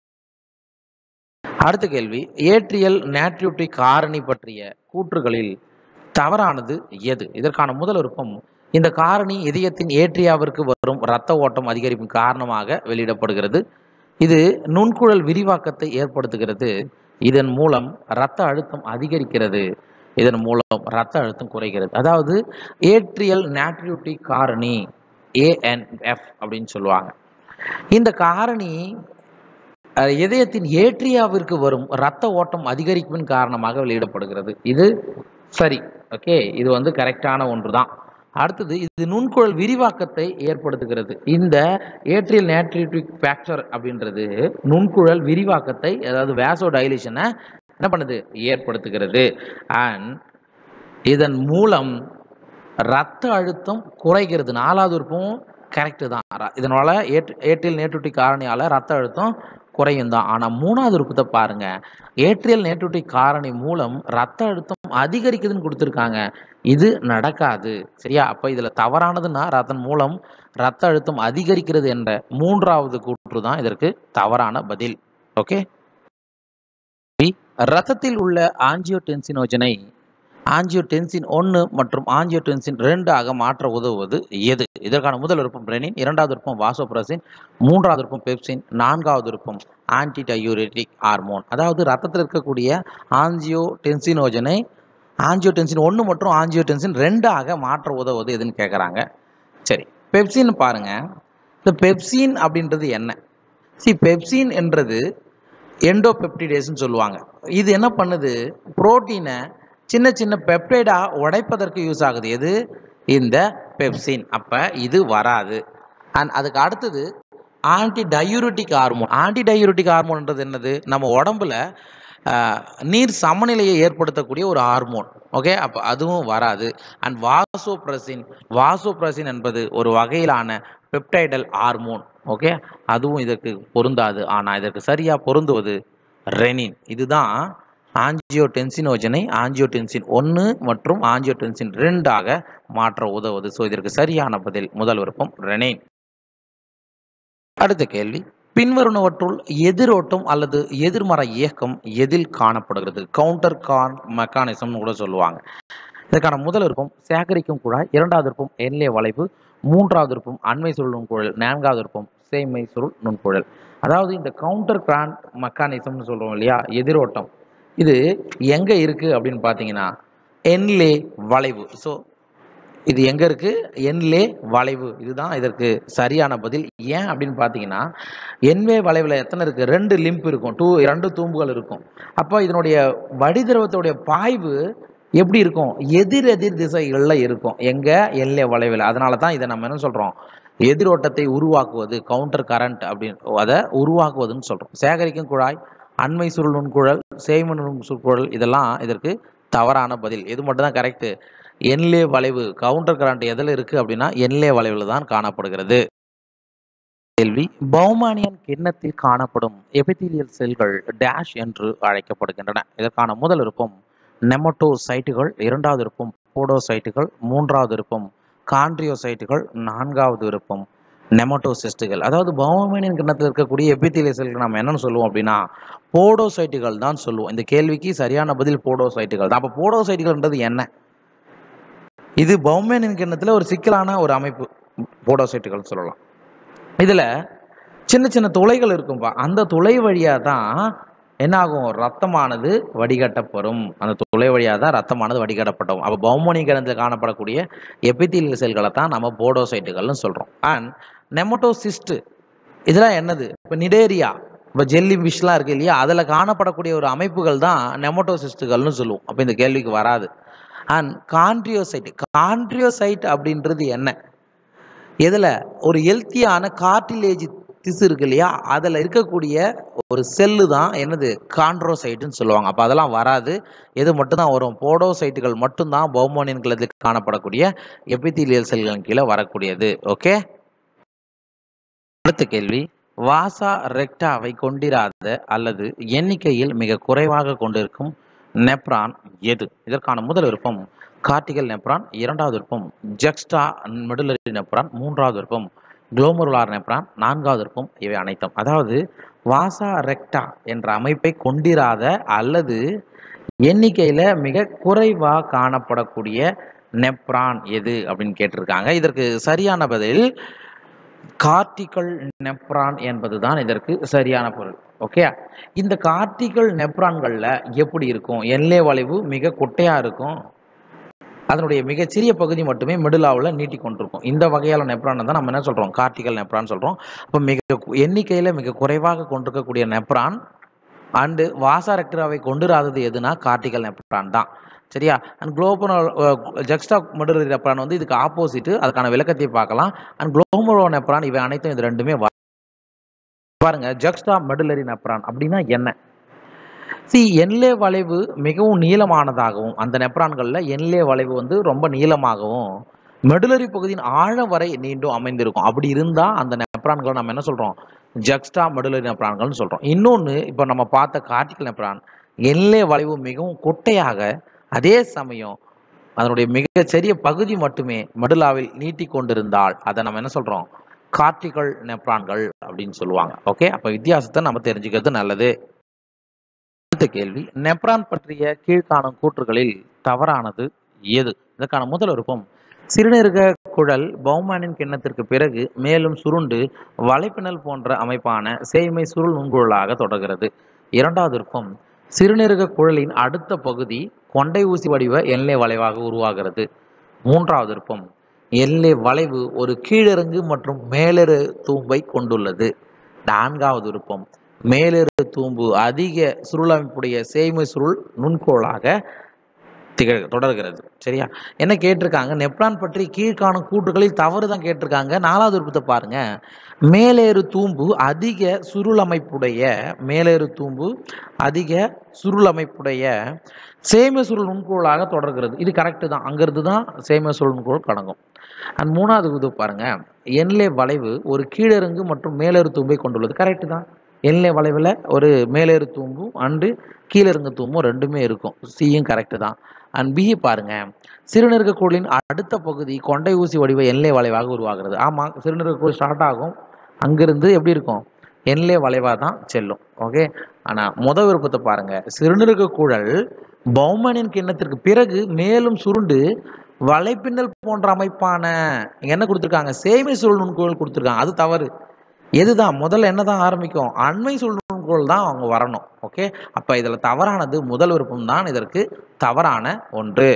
A: அடுத்த கேள்வி, ஏட்ரியல் நேட்ரியூட்டிக் காரணி பற்றிய கூற்றுகளில் தவறானது எது? இதற்கான முதல் விருப்பம், இந்த காரணி இதயத்தின் ஏட்ரியாவிற்கு வரும் இரத்த ஓட்டம் அதிகரிப்பின் காரணமாக வெளியிடப்படுகிறது. இது நுண்குழல் விரிவாக்கத்தை ஏற்படுத்துகிறது. இதன் மூலம் இரத்த அழுத்தம் அதிகரிக்கிறது. இதன் மூலம் இரத்த அழுத்தம் குறைகிறது. அதாவது ஏட்ரியல் நேட்ரியூட்டிக் காரணி, ஏஎன்எஃப் அப்படின்னு சொல்லுவாங்க. இந்த காரணி இதயத்தின் ஏட்ரியாவிற்கு வரும் இரத்த ஓட்டம் அதிகரிப்பின் காரணமாக வெளியிடப்படுகிறது. இது சரி. ஓகே, இது வந்து கரெக்டான ஒன்று தான். அடுத்தது, இது நுண்குழல் விரிவாக்கத்தை ஏற்படுத்துகிறது. இந்த ஏட்ரியல் நேட்ரியூட்டிக் ஃபேக்டர் அப்படின்றது நுண்குழல் விரிவாக்கத்தை, அதாவது வேசோ டைலேஷனை என்ன பண்ணுது? ஏற்படுத்துகிறது. அண்ட் இதன் மூலம் இரத்த அழுத்தம் குறைகிறது. நாலாவது விருப்பம் கரெக்டு தான். இதனால ஏட் ஏட்ரியல் நேட்ரியூட்டிக் காரணியால் இரத்த அழுத்தம் குறையும் தான். ஆனால் மூணாவது விருப்பத்தை பாருங்க, ஏட்ரியல் நேட்ரியூட்டிக் காரணி மூலம் இரத்த அழுத்தம் அதிகரிக்குதுன்னு கொடுத்துருக்காங்க. இது நடக்காது. சரியா? அப்போ இதில் தவறானதுன்னா அதன் மூலம் இரத்த அழுத்தம் அதிகரிக்கிறது என்ற மூன்றாவது கூற்று தான் இதற்கு தவறான பதில். ஓகே, இரத்தத்தில் உள்ள ஆஞ்சியோடென்சினோஜனை ஆஞ்சியோடென்சின் ஒன்று மற்றும் ஆஞ்சியோடென்சின் ரெண்டு ஆக மாற்ற உதவுவது எது? இதற்கான முதல் விருப்பம் ரெனின், இரண்டாவது விருப்பம் வாசோப்ரசின், மூன்றாவது விருப்பம் பெப்சின், நான்காவது விருப்பம் ஆன்டி டயூரிட்டிக் ஹார்மோன். அதாவது ரத்தத்தில் இருக்கக்கூடிய ஆஞ்சியோடென்சினோஜனை ஆஞ்சியோடென்சின் ஒன்று மற்றும் ஆஞ்சியோடென்சின் ரெண்டு ஆக மாற்ற உதவுவது எதுன்னு கேட்குறாங்க. சரி, பெப்சின் பாருங்க. இந்த பெப்சின் அப்படின்றது என்ன? சி பெப்சின் என்றது எண்டோபெப்டிடேஸ்ன்னு சொல்லுவாங்க. இது என்ன பண்ணுது? புரோட்டீனை சின்ன சின்ன பெப்டைடாக உடைப்பதற்கு யூஸ் ஆகுது. எது? இந்த பெப்சின். அப்போ இது வராது. அண்ட் அதுக்கு அடுத்தது anti diuretic hormone. Anti diuretic ஹார்மோன்ன்றது என்னது? நம்ம உடம்புல நீர் சமநிலையை ஏற்படுத்தக்கூடிய ஒரு ஹார்மோன். ஓகே, அப்போ அதுவும் வராது. அண்ட் வாசோப்ரசின், வாசோப்ரசின் என்பது ஒரு வகையிலான பெப்டைடல் ஹார்மோன். ஓகே, அதுவும் இதற்கு பொருந்தாது. ஆனால் இதற்கு சரியாக பொருந்துவது ரெனின். இதுதான் ஆஞ்சியோடென்சினோஜனை ஆஞ்சியோடென்சின் ஒன்று மற்றும் ஆஞ்சியோடென்சின் ரெண்டாக மாற்ற உதவுவது. ஸோ இதற்கு சரியான பதில் முதல் விருப்பம் ரெனின். அடுத்த கேள்வி, பின்வருவனவற்றுள் எதிரோட்டம் அல்லது எதிர்மறை இயக்கம் எதில் காணப்படுகிறது? கவுண்டர் கான் மெக்கானிசம்னு கூட சொல்லுவாங்க. இதற்கான முதல் விருப்பம் சேகரிக்கும் குழாய், இரண்டாவது விருப்பம் எண்ணிலை வளைவு, மூன்றாவது விருப்பம் அண்மை சுருள் நுண்குழல், நான்காவது விருப்பம் சேமை சுருள் நுண்குழல். அதாவது இந்த கவுண்டர் கிரான் மெக்கானிசம்னு சொல்கிறோம் இல்லையா, எதிரோட்டம், இது எங்கே இருக்குது அப்படின்னு பார்த்தீங்கன்னா எண்ணிலை வளைவு. ஸோ இது எங்கே இருக்குது? எண்ணிலை வளைவு. இதுதான் இதற்கு சரியான பதில். ஏன் அப்படின்னு பார்த்தீங்கன்னா எண்ணிலை வளைவில் எத்தனை இருக்குது? ரெண்டு லிம்ப் இருக்கும், டூ ரெண்டு தூம்புகள் இருக்கும். அப்போ இதனுடைய வடிதிரவத்துடைய பாய்வு எப்படி இருக்கும்? எதிர் எதிர் திசைகளில் இருக்கும். எங்கே? எண்ணிலை வளைவில். அதனால தான் இதை நம்ம என்ன சொல்கிறோம்? எதிரோட்டத்தை உருவாக்குவது, கவுண்டர் கரண்ட் அப்படின்னு அதை உருவாக்குவதுன்னு சொல்கிறோம். சேகரிக்கும் குழாய், அண்மை சுருள் நுண்குழல், சேய்மை நுண்குழல், இதெல்லாம் இதற்கு தவறான பதில். இது மட்டும் தான் கரெக்டு. எண்ணிலை வளைவு, கவுண்டர் கரண்ட் எதில் இருக்குது அப்படின்னா எண்ணிலை வளைவில் தான் காணப்படுகிறது. கேள்வி, பௌமானியன் கிண்ணத்தில் காணப்படும் எபிதீலியல் செல்கள் டேஷ் என்று அழைக்கப்படுகின்றன. இதற்கான முதல் விருப்பம் நெமட்டோசைட்டுகள், இரண்டாவது விருப்பம் போடோசைட்டுகள், மூன்றாவது விருப்பம் கான்ட்ரியோசைட்டுகள், நான்காவது விருப்பம் நெமட்டோசிஸ்டுகள். அதாவது பௌமானியன் கிண்ணத்தில் இருக்கக்கூடிய எபிதீலியல் செல்கள் நம்ம என்னன்னு சொல்லுவோம் அப்படின்னா போடோசைட்டுகள் தான் சொல்லுவோம். இந்த கேள்விக்கு சரியான பதில் போடோசைட்டுகள் தான். அப்போ போடோசைட்டுகள்ன்றது என்ன? இது பௌமானியன் கிண்ணத்தில் ஒரு சிக்கலான ஒரு அமைப்பு, போடோசைட்டுகள் சொல்லலாம். இதில் சின்ன சின்ன துளைகள் இருக்கும்பா, அந்த துளை வழியாக தான் என்ன ஆகும்? ரத்தமானது வடிகட்டப்படும். அந்த துளை வழியாக தான் ரத்தமானது வடிகட்டப்படும். அப்போ பௌமோனிக் கிரந்தத்தில் காணப்படக்கூடிய எபித்தீலியல் செல்களை தான் நம்ம போடோசைட்டுகள்னு சொல்கிறோம். அண்ட் நெமட்டோசிஸ்ட் இதெல்லாம் என்னது? இப்போ நிடேரியா, இப்போ ஜெல்லி ஃபிஷ்லாம் இருக்குது இல்லையா, அதில் காணப்படக்கூடிய ஒரு அமைப்புகள் தான் நெமட்டோசிஸ்ட்டுகள்னு சொல்லுவோம். அப்போ இந்த கேள்விக்கு வராது. அண்ட் கான்ட்ரியோசைட் கான்ட்ரியோசைட் அப்படின்றது என்ன? எதில்? ஒரு ஹெல்த்தியான கார்டிலேஜ் திசு இருக்கு இல்லையா, அதில் இருக்கக்கூடிய ஒரு செல்லு தான் என்னது? கான்ட்ரோசைட்டுன்னு சொல்லுவாங்க. அப்போ அதெல்லாம் வராது. எது மட்டும்தான் வரும்? போடோசைட்டுகள் மட்டும்தான் பௌமோனியன் கிளத்தில் காணப்படக்கூடிய எபித்தீலியல் செல்களின் கீழே வரக்கூடியது. ஓகே, அடுத்த கேள்வி, வாசா ரெக்டாவை கொண்டிராத அல்லது எண்ணிக்கையில் மிக குறைவாக கொண்டிருக்கும் நெப்ரான் எது? இதற்கான முதல் விருப்பம் கார்டிகல் நெப்ரான், இரண்டாவது விருப்பம் ஜெக்ஸ்டா மெடுலரி நெப்ரான், மூன்றாவது விருப்பம் குளோமருலார் நெப்ரான், நான்காவது விருப்பம் இவை அனைத்தும். அதாவது வாசா ரெக்டா என்ற அமைப்பை கொண்டிராத அல்லது எண்ணிக்கையில் மிக குறைவாக காணப்படக்கூடிய நெப்ரான் எது அப்படின்னு கேட்டிருக்காங்க. இதற்கு சரியான பதில் கார்டிகல் நெப்ரான் என்பதுதான் இதற்கு சரியான பொருள். ஓகே, இந்த கார்டிகல் நெப்ரான்களில் எப்படி இருக்கும்? எல்லை வளைவு மிக குட்டையாக இருக்கும். அதனுடைய மிகச்சிறிய பகுதி மட்டுமே மிடிலாவில் நீட்டி கொண்டிருக்கும். இந்த வகையான நெப்ரான் தான் நம்ம என்ன சொல்கிறோம்? கார்டிகல் நெப்ரான் சொல்கிறோம். அப்போ மிக எண்ணிக்கையில் மிக குறைவாக கொண்டிருக்கக்கூடிய நெப்ரான் அண்டு வாசா ரெக்டாவை கொண்டிராதது எதுனா கார்டிகல் நெப்ரான் தான். சரியா? அண்ட் குளோபரோ ஜெக்ஸ்டா மெடுலரி நெப்ரான் வந்து இதுக்கு ஆப்போசிட். அதுக்கான விளக்கத்தை பார்க்கலாம். அண்ட் குளோமரோ நெப்ரான் இவை அனைத்தும் இது ரெண்டுமே பாருங்க. ஜெக்ஸ்டா மெடுலரி நெப்ரான் அப்படின்னா என்ன? சி, என்லே வளைவு மிகவும் நீளமானதாகவும், அந்த நெப்ரான்களில் என்லே வளைவு வந்து ரொம்ப நீளமாகவும் மெடுலரி பகுதியின் ஆழம் வரை நீண்டும் அமைந்திருக்கும். அப்படி இருந்தால் அந்த நெப்ரான்களை நம்ம என்ன சொல்கிறோம்? ஜெக்ஸ்டா மெடுலரி நெப்ரான்கள்னு சொல்கிறோம். இன்னொன்று, இப்போ நம்ம பார்த்த கார்டிகல் நெப்ரான் என்லே வளைவு மிகவும் குட்டையாக, அதே சமயம் அதனுடைய மிகச்சிறிய பகுதி மட்டுமே மெடுலாவில் நீட்டி கொண்டிருந்தால் அதை நம்ம என்ன சொல்கிறோம்? கார்டிகல் நெப்ரான்கள் அப்படின்னு சொல்லுவாங்க. ஓகே, அப்போ வித்தியாசத்தை நம்ம தெரிஞ்சுக்கிறது நல்லது. அடுத்த கேள்வி, நெப்ரான் பற்றிய கீழ்காணும் கூற்றுகளில் தவறானது எது? இதற்கான முதல் விருப்பம் சிறுநீரக குழல் பௌமோனியன் கிண்ணத்திற்கு பிறகு மேலும் சுருண்டு வலைப்பின்னல் போன்ற அமைப்பான சேய்மை சுருள் நுண்குழலாக தொடர்கிறது. இரண்டாவது விருப்பம் சிறுநீரக குழலின் அடுத்த பகுதி கொண்டை ஊசி வடிவ எல்லை வளைவாக உருவாகிறது. மூன்றாவது விருப்பம் எல்லை வளைவு ஒரு கீழிறங்கு மற்றும் மேலிரு தூம்பை கொண்டுள்ளது. நான்காவது விருப்பம் மேலிரு தூம்பு அதிக சுருளமைப்புடைய சேய்மை சுருள் நுண்கோளாக திகழ் தொடர்கிறது. சரியா? என்ன கேட்டிருக்காங்க? நெப்ரான் பற்றி கீழ்காணும் கூற்றுகளில் தவறு தான் கேட்டிருக்காங்க. நாலாவது விருப்பத்தை பாருங்க. மேலேறு தூம்பு அதிக சுருளமைப்புடைய மேலேறு தூம்பு அதிக சுருளமைப்புடைய சேய்மை சுருள் நுண்கோளாக தொடர்கிறது. இது கரெக்டு தான். அங்கிருந்து தான் சேய்மை சுருள் நுண்கோள் கடங்கும். அண்ட் மூணாவது இது பாருங்க, எல்லை வளைவு ஒரு கீழிறங்கு மற்றும் மேலேறு தூம்பை கொண்டுள்ளது. கரெக்டு தான். எல்லை வளைவில் ஒரு மேலேறு தூம்பும் அண்டு கீழிறங்கு தூம்பும் ரெண்டுமே இருக்கும். சியும் கரெக்டு தான். அண்ட் பி பாருங்க, சிறுநீரக குழலின் அடுத்த பகுதி கொண்டை ஊசி வடிவ எல்லை வளைவாக உருவாகிறது. ஆமாம், சிறுநீரக குழல் ஸ்டார்ட் ஆகும், அங்கிருந்து எப்படி இருக்கும்? எல்லை வளைவாக தான் செல்லும். ஓகே, ஆனால் முத விருப்பத்தை பாருங்க, சிறுநீரக குழல் பௌமோனியன் கிண்ணத்திற்கு பிறகு மேலும் சுருண்டு வலைப்பின்னல் போன்ற அமைப்பான என்ன கொடுத்துருக்காங்க? சேய்மை சுருள் நுண்கோள் கொடுத்துருக்காங்க. அது தவறு. எதுதான் முதல்ல என்னதான் ஆரம்பிக்கும்? அண்மை சுருள் நுண்கோள் தான் அவங்க வரணும். ஓகே, அப்ப இதுல தவறானது முதல் விருப்பம் தான் இதற்கு தவறான ஒன்று.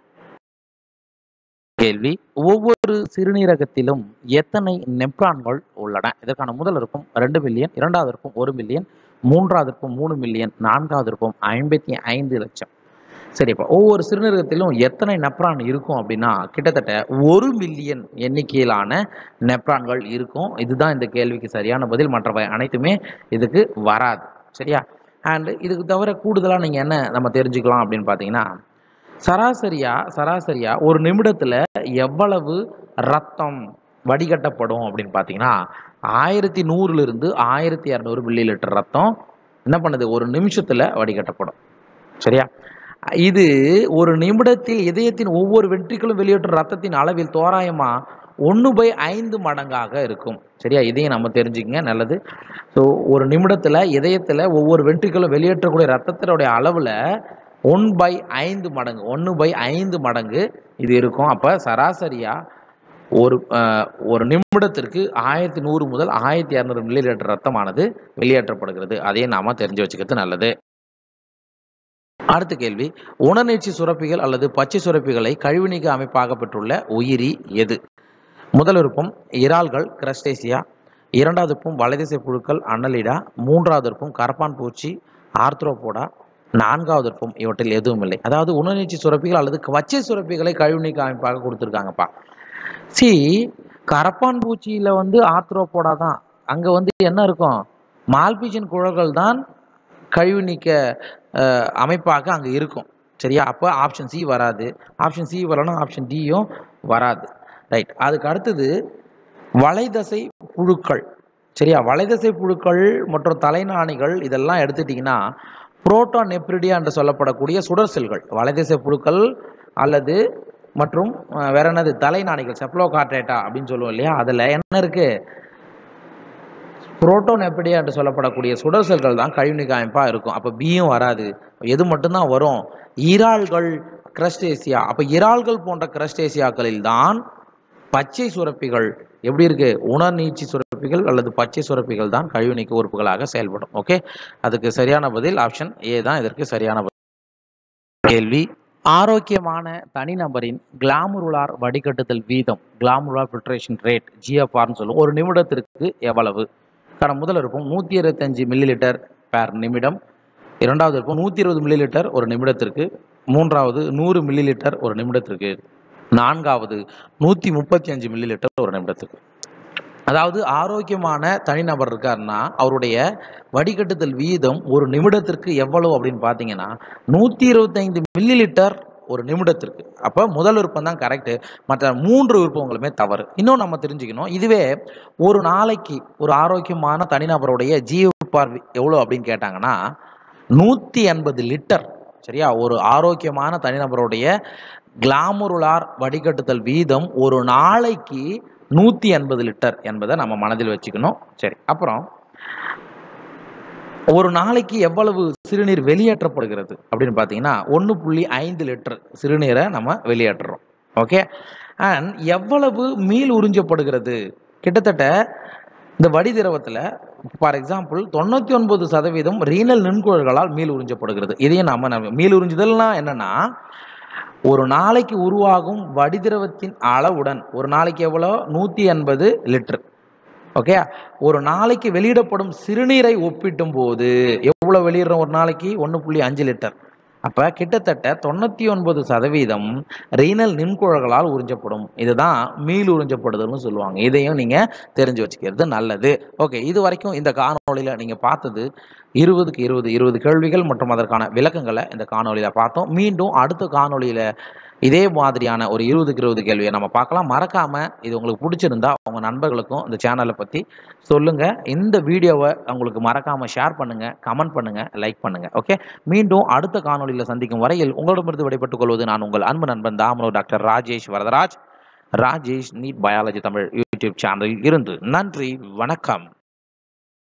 A: கேள்வி, ஒவ்வொரு சிறுநீரகத்திலும் எத்தனை நெப்ரான்கள் உள்ளன? இதற்கான முதல் விருப்பம் ரெண்டு மில்லியன், இரண்டாவது விருப்பம் ஒரு மில்லியன், மூன்றாவது விருப்பம் மூணு மில்லியன், நான்காவது விருப்பம் ஐம்பத்தி ஐந்து லட்சம். சரி, இப்போ ஒவ்வொரு சிறுநீரகத்திலும் எத்தனை நெப்ரான் இருக்கும் அப்படின்னா கிட்டத்தட்ட ஒரு மில்லியன் எண்ணிக்கையிலான நெப்ரான்கள் இருக்கும். இதுதான் இந்த கேள்விக்கு சரியான பதில். மற்றவை அனைத்துமே இதுக்கு வராது. சரியா? அண்ட் இதுக்கு தவிர கூடுதலாக நீங்கள் என்ன நம்ம தெரிஞ்சுக்கலாம் அப்படின்னு பார்த்தீங்கன்னா, சராசரியா சராசரியா ஒரு நிமிடத்தில் எவ்வளவு ரத்தம் வடிகட்டப்படும் அப்படின்னு பார்த்தீங்கன்னா, ஆயிரத்தி நூறுலேருந்து ஆயிரத்தி இரநூறு மில்லி லிட்டர் ரத்தம் என்ன பண்ணுது? ஒரு நிமிஷத்தில் வடிகட்டப்படும். சரியா? இது ஒரு நிமிடத்தில் இதயத்தின் ஒவ்வொரு வென்ட்ரிக்கிளும் வெளியேற்றும் ரத்தத்தின் அளவில் தோராயமா ஒன்று பை ஐந்து மடங்காக இருக்கும். சரியா? இதையும் நம்ம தெரிஞ்சுக்கங்க, நல்லது. ஸோ ஒரு நிமிடத்தில் இதயத்தில் ஒவ்வொரு வென்ட்ரிக்கிளும் வெளியேற்றக்கூடிய ரத்தத்தினுடைய அளவில் ஒன் பை ஐந்து மடங்கு ஒன்று பை ஐந்து மடங்கு இது இருக்கும். அப்போ சராசரியாக ஒரு ஒரு நிமிடத்திற்கு ஆயிரத்தி நூறு முதல் ஆயிரத்தி இரநூறு மில்லி லிட்டர் ரத்தமானது வெளியேற்றப்படுகிறது. அதையே நாம தெரிஞ்சு வச்சுக்கிறது நல்லது. அடுத்த கேள்வி, உணர்நீட்சி சுரப்பிகள் அல்லது பச்சை சுரப்பிகளை கழிவுநீக்க அமைப்பாக பெற்றுள்ள உயிரி எது? முதல் விருப்பம் இறால்கள் கிரஸ்டேசியா, இரண்டாவது விருப்பம் வலைதிசை புழுக்கள் அன்னலிடா, மூன்றாவது விருப்பம் கரப்பான் பூச்சி ஆர்த்ரோபோடா, நான்காவது விருப்பம் இவற்றில் எதுவும் இல்லை. அதாவது உணர்நீட்சி சுரப்பிகள் அல்லது பச்சை சுரப்பிகளை கழிவுநீக்க அமைப்பாக கொடுத்துருக்காங்கப்பா. சி கரப்பான் பூச்சியில வந்து ஆர்த்ரோபோடா தான். அங்க வந்து என்ன இருக்கும்? மால்பிஜன் குழல்கள் தான் கழிவு நீக்க அமைப்பாக அங்கே இருக்கும். சரியா? அப்போ ஆப்ஷன் சி வராது. ஆப்ஷன் சி வரணும், ஆப்ஷன் டியும் வராது. ரைட். அதுக்கு அடுத்தது வலைதசை புழுக்கள். சரியா? வலைதசை புழுக்கள் மற்றும் தலைநாணிகள் இதெல்லாம் எடுத்துட்டிங்கன்னா புரோட்டோநெப்ரிடியா என்று சொல்லப்படக்கூடிய சுடர் செல்கள் வலைதசை புழுக்கள் அல்லது மற்றும் வேற என்னது தலைநாணிகள் செப்லோகார்டேட்டா அப்படின்னு சொல்லுவோம் இல்லையா? அதில் என்ன இருக்கு? புரோட்டோநெப்ரிடியா என்று சொல்லப்படக்கூடிய சுடர் செல்கள் தான் கழிவுநீக்க அமைப்பாக இருக்கும். அப்போ பியும் வராது. எது மட்டும்தான் வரும்? இறால்கள் கிரஸ்டேசியா. அப்போ இறால்கள் போன்ற கிரஸ்டேசியாக்களில் தான் பச்சை சுரப்பிகள் எப்படி இருக்கு? உணர்நீட்சி சுரப்பிகள் அல்லது பச்சை சுரப்பிகள் தான் கழிவுநீக்க உறுப்புகளாக செயல்படும். ஓகே, அதுக்கு சரியான பதில் ஆப்ஷன் ஏ தான் இதற்கு சரியான பதில். கேள்வி, ஆரோக்கியமான தனிநபரின் கிளாமுருலார் வடிகட்டுதல் வீதம், கிளாமுருலார் ஃபில்ட்ரேஷன் ரேட், ஜிஎஃப்ஆர்னு சொல்லுவோம், ஒரு நிமிடத்திற்கு எவ்வளவு? கடை முதல் இருக்கும் நூற்றி இருபத்தஞ்சு மில்லி லிட்டர் பேர் நிமிடம், இரண்டாவது இருக்கும் நூற்றி இருபது மில்லி லிட்டர் ஒரு நிமிடத்திற்கு, மூன்றாவது நூறு மில்லி லிட்டர் ஒரு நிமிடத்திற்கு, நான்காவது நூற்றி முப்பத்தி அஞ்சு மில்லி லிட்டர் ஒரு நிமிடத்துக்கு. அதாவது ஆரோக்கியமான தனிநபர் இருக்காருன்னா அவருடைய வடிகட்டுதல் வீதம் ஒரு நிமிடத்திற்கு எவ்வளவு அப்படின்னு பார்த்தீங்கன்னா நூற்றி இருபத்தைந்து மில்லி லிட்டர் ஒரு நிமிடத்திற்கு. அப்போ முதல் விருப்பம் தான் கரெக்டு, மற்ற மூன்று விருப்பங்களுமே தவறு. இன்னும் நம்ம தெரிஞ்சுக்கணும், இதுவே ஒரு நாளைக்கு ஒரு ஆரோக்கியமான தனிநபருடைய ஜிஎஃப்ஆர் எவ்வளோ அப்படின்னு கேட்டாங்கன்னா நூற்றி எண்பது லிட்டர். சரியா? ஒரு ஆரோக்கியமான தனிநபருடைய கிளாமுருலார் வடிகட்டுதல் வீதம் ஒரு நாளைக்கு நூற்றி எண்பது லிட்டர் என்பதை நம்ம மனதில் வச்சுக்கணும். சரி, அப்புறம் ஒரு நாளைக்கு எவ்வளவு சிறுநீர் வெளியேற்றப்படுகிறது அப்படின்னு பார்த்தீங்கன்னா ஒன்று புள்ளி ஐந்து லிட்டர் சிறுநீரை நம்ம வெளியேற்றுறோம். ஓகே, அண்ட் எவ்வளவு மீள் உறிஞ்சப்படுகிறது? கிட்டத்தட்ட இந்த வடி திரவத்தில் ஃபார் எக்ஸாம்பிள் தொண்ணூற்றி ஒன்பது சதவீதம் ரீனல் நுண்குழல்களால் மீள் உறிஞ்சப்படுகிறது. இதையும் நம்ம மீள் உறிஞ்சுதல்னா என்னன்னா ஒரு நாளைக்கு உருவாகும் வடிதிரவத்தின் அளவுடன் ஒரு நாளைக்கு எவ்வளோ நூற்றி எண்பது லிட்டர். ஓகே, ஒரு நாளைக்கு வெளியிடப்படும் சிறுநீரை ஒப்பிட்டும் போது எவ்வளோ வெளியிடுறோம்? ஒரு நாளைக்கு ஒன்று புள்ளி அஞ்சு லிட்டர். அப்போ கிட்டத்தட்ட தொண்ணூற்றி ஒன்பது சதவீதம் ரீனல் நுண்குழல்களால் உறிஞ்சப்படும். இதுதான் மீள் உறிஞ்சப்படுதல்னு சொல்லுவாங்க. இதையும் நீங்கள் தெரிஞ்சு வச்சுக்கிறது நல்லது. ஓகே, இது வரைக்கும் இந்த காணொலியில் நீங்கள் பார்த்தது இருபதுக்கு இருபது இருபது கேள்விகள் மற்றும் அதற்கான விளக்கங்களை இந்த காணொலியில் பார்த்தோம். மீண்டும் அடுத்த காணொலியில் இதே மாதிரியான ஒரு இருபதுக்கு இருபது கேள்வியை நம்ம பார்க்கலாம். மறக்காமல் இது உங்களுக்கு பிடிச்சிருந்தா உங்கள் நண்பர்களுக்கும் இந்த சேனலை பற்றி சொல்லுங்கள். இந்த வீடியோவை உங்களுக்கு மறக்காமல் ஷேர் பண்ணுங்கள், கமெண்ட் பண்ணுங்கள், லைக் பண்ணுங்கள். ஓகே, மீண்டும் அடுத்த காணொலியில் சந்திக்கும் வரையில் உங்களிடமிருந்து விடைபெற்றுக் கொள்வது நான் உங்கள் அன்பு நண்பன் தாமனோ doctor Rajesh Varadaraj, Rajesh NEET biology Tamil YouTube சேனலில் இருந்து. நன்றி, வணக்கம்.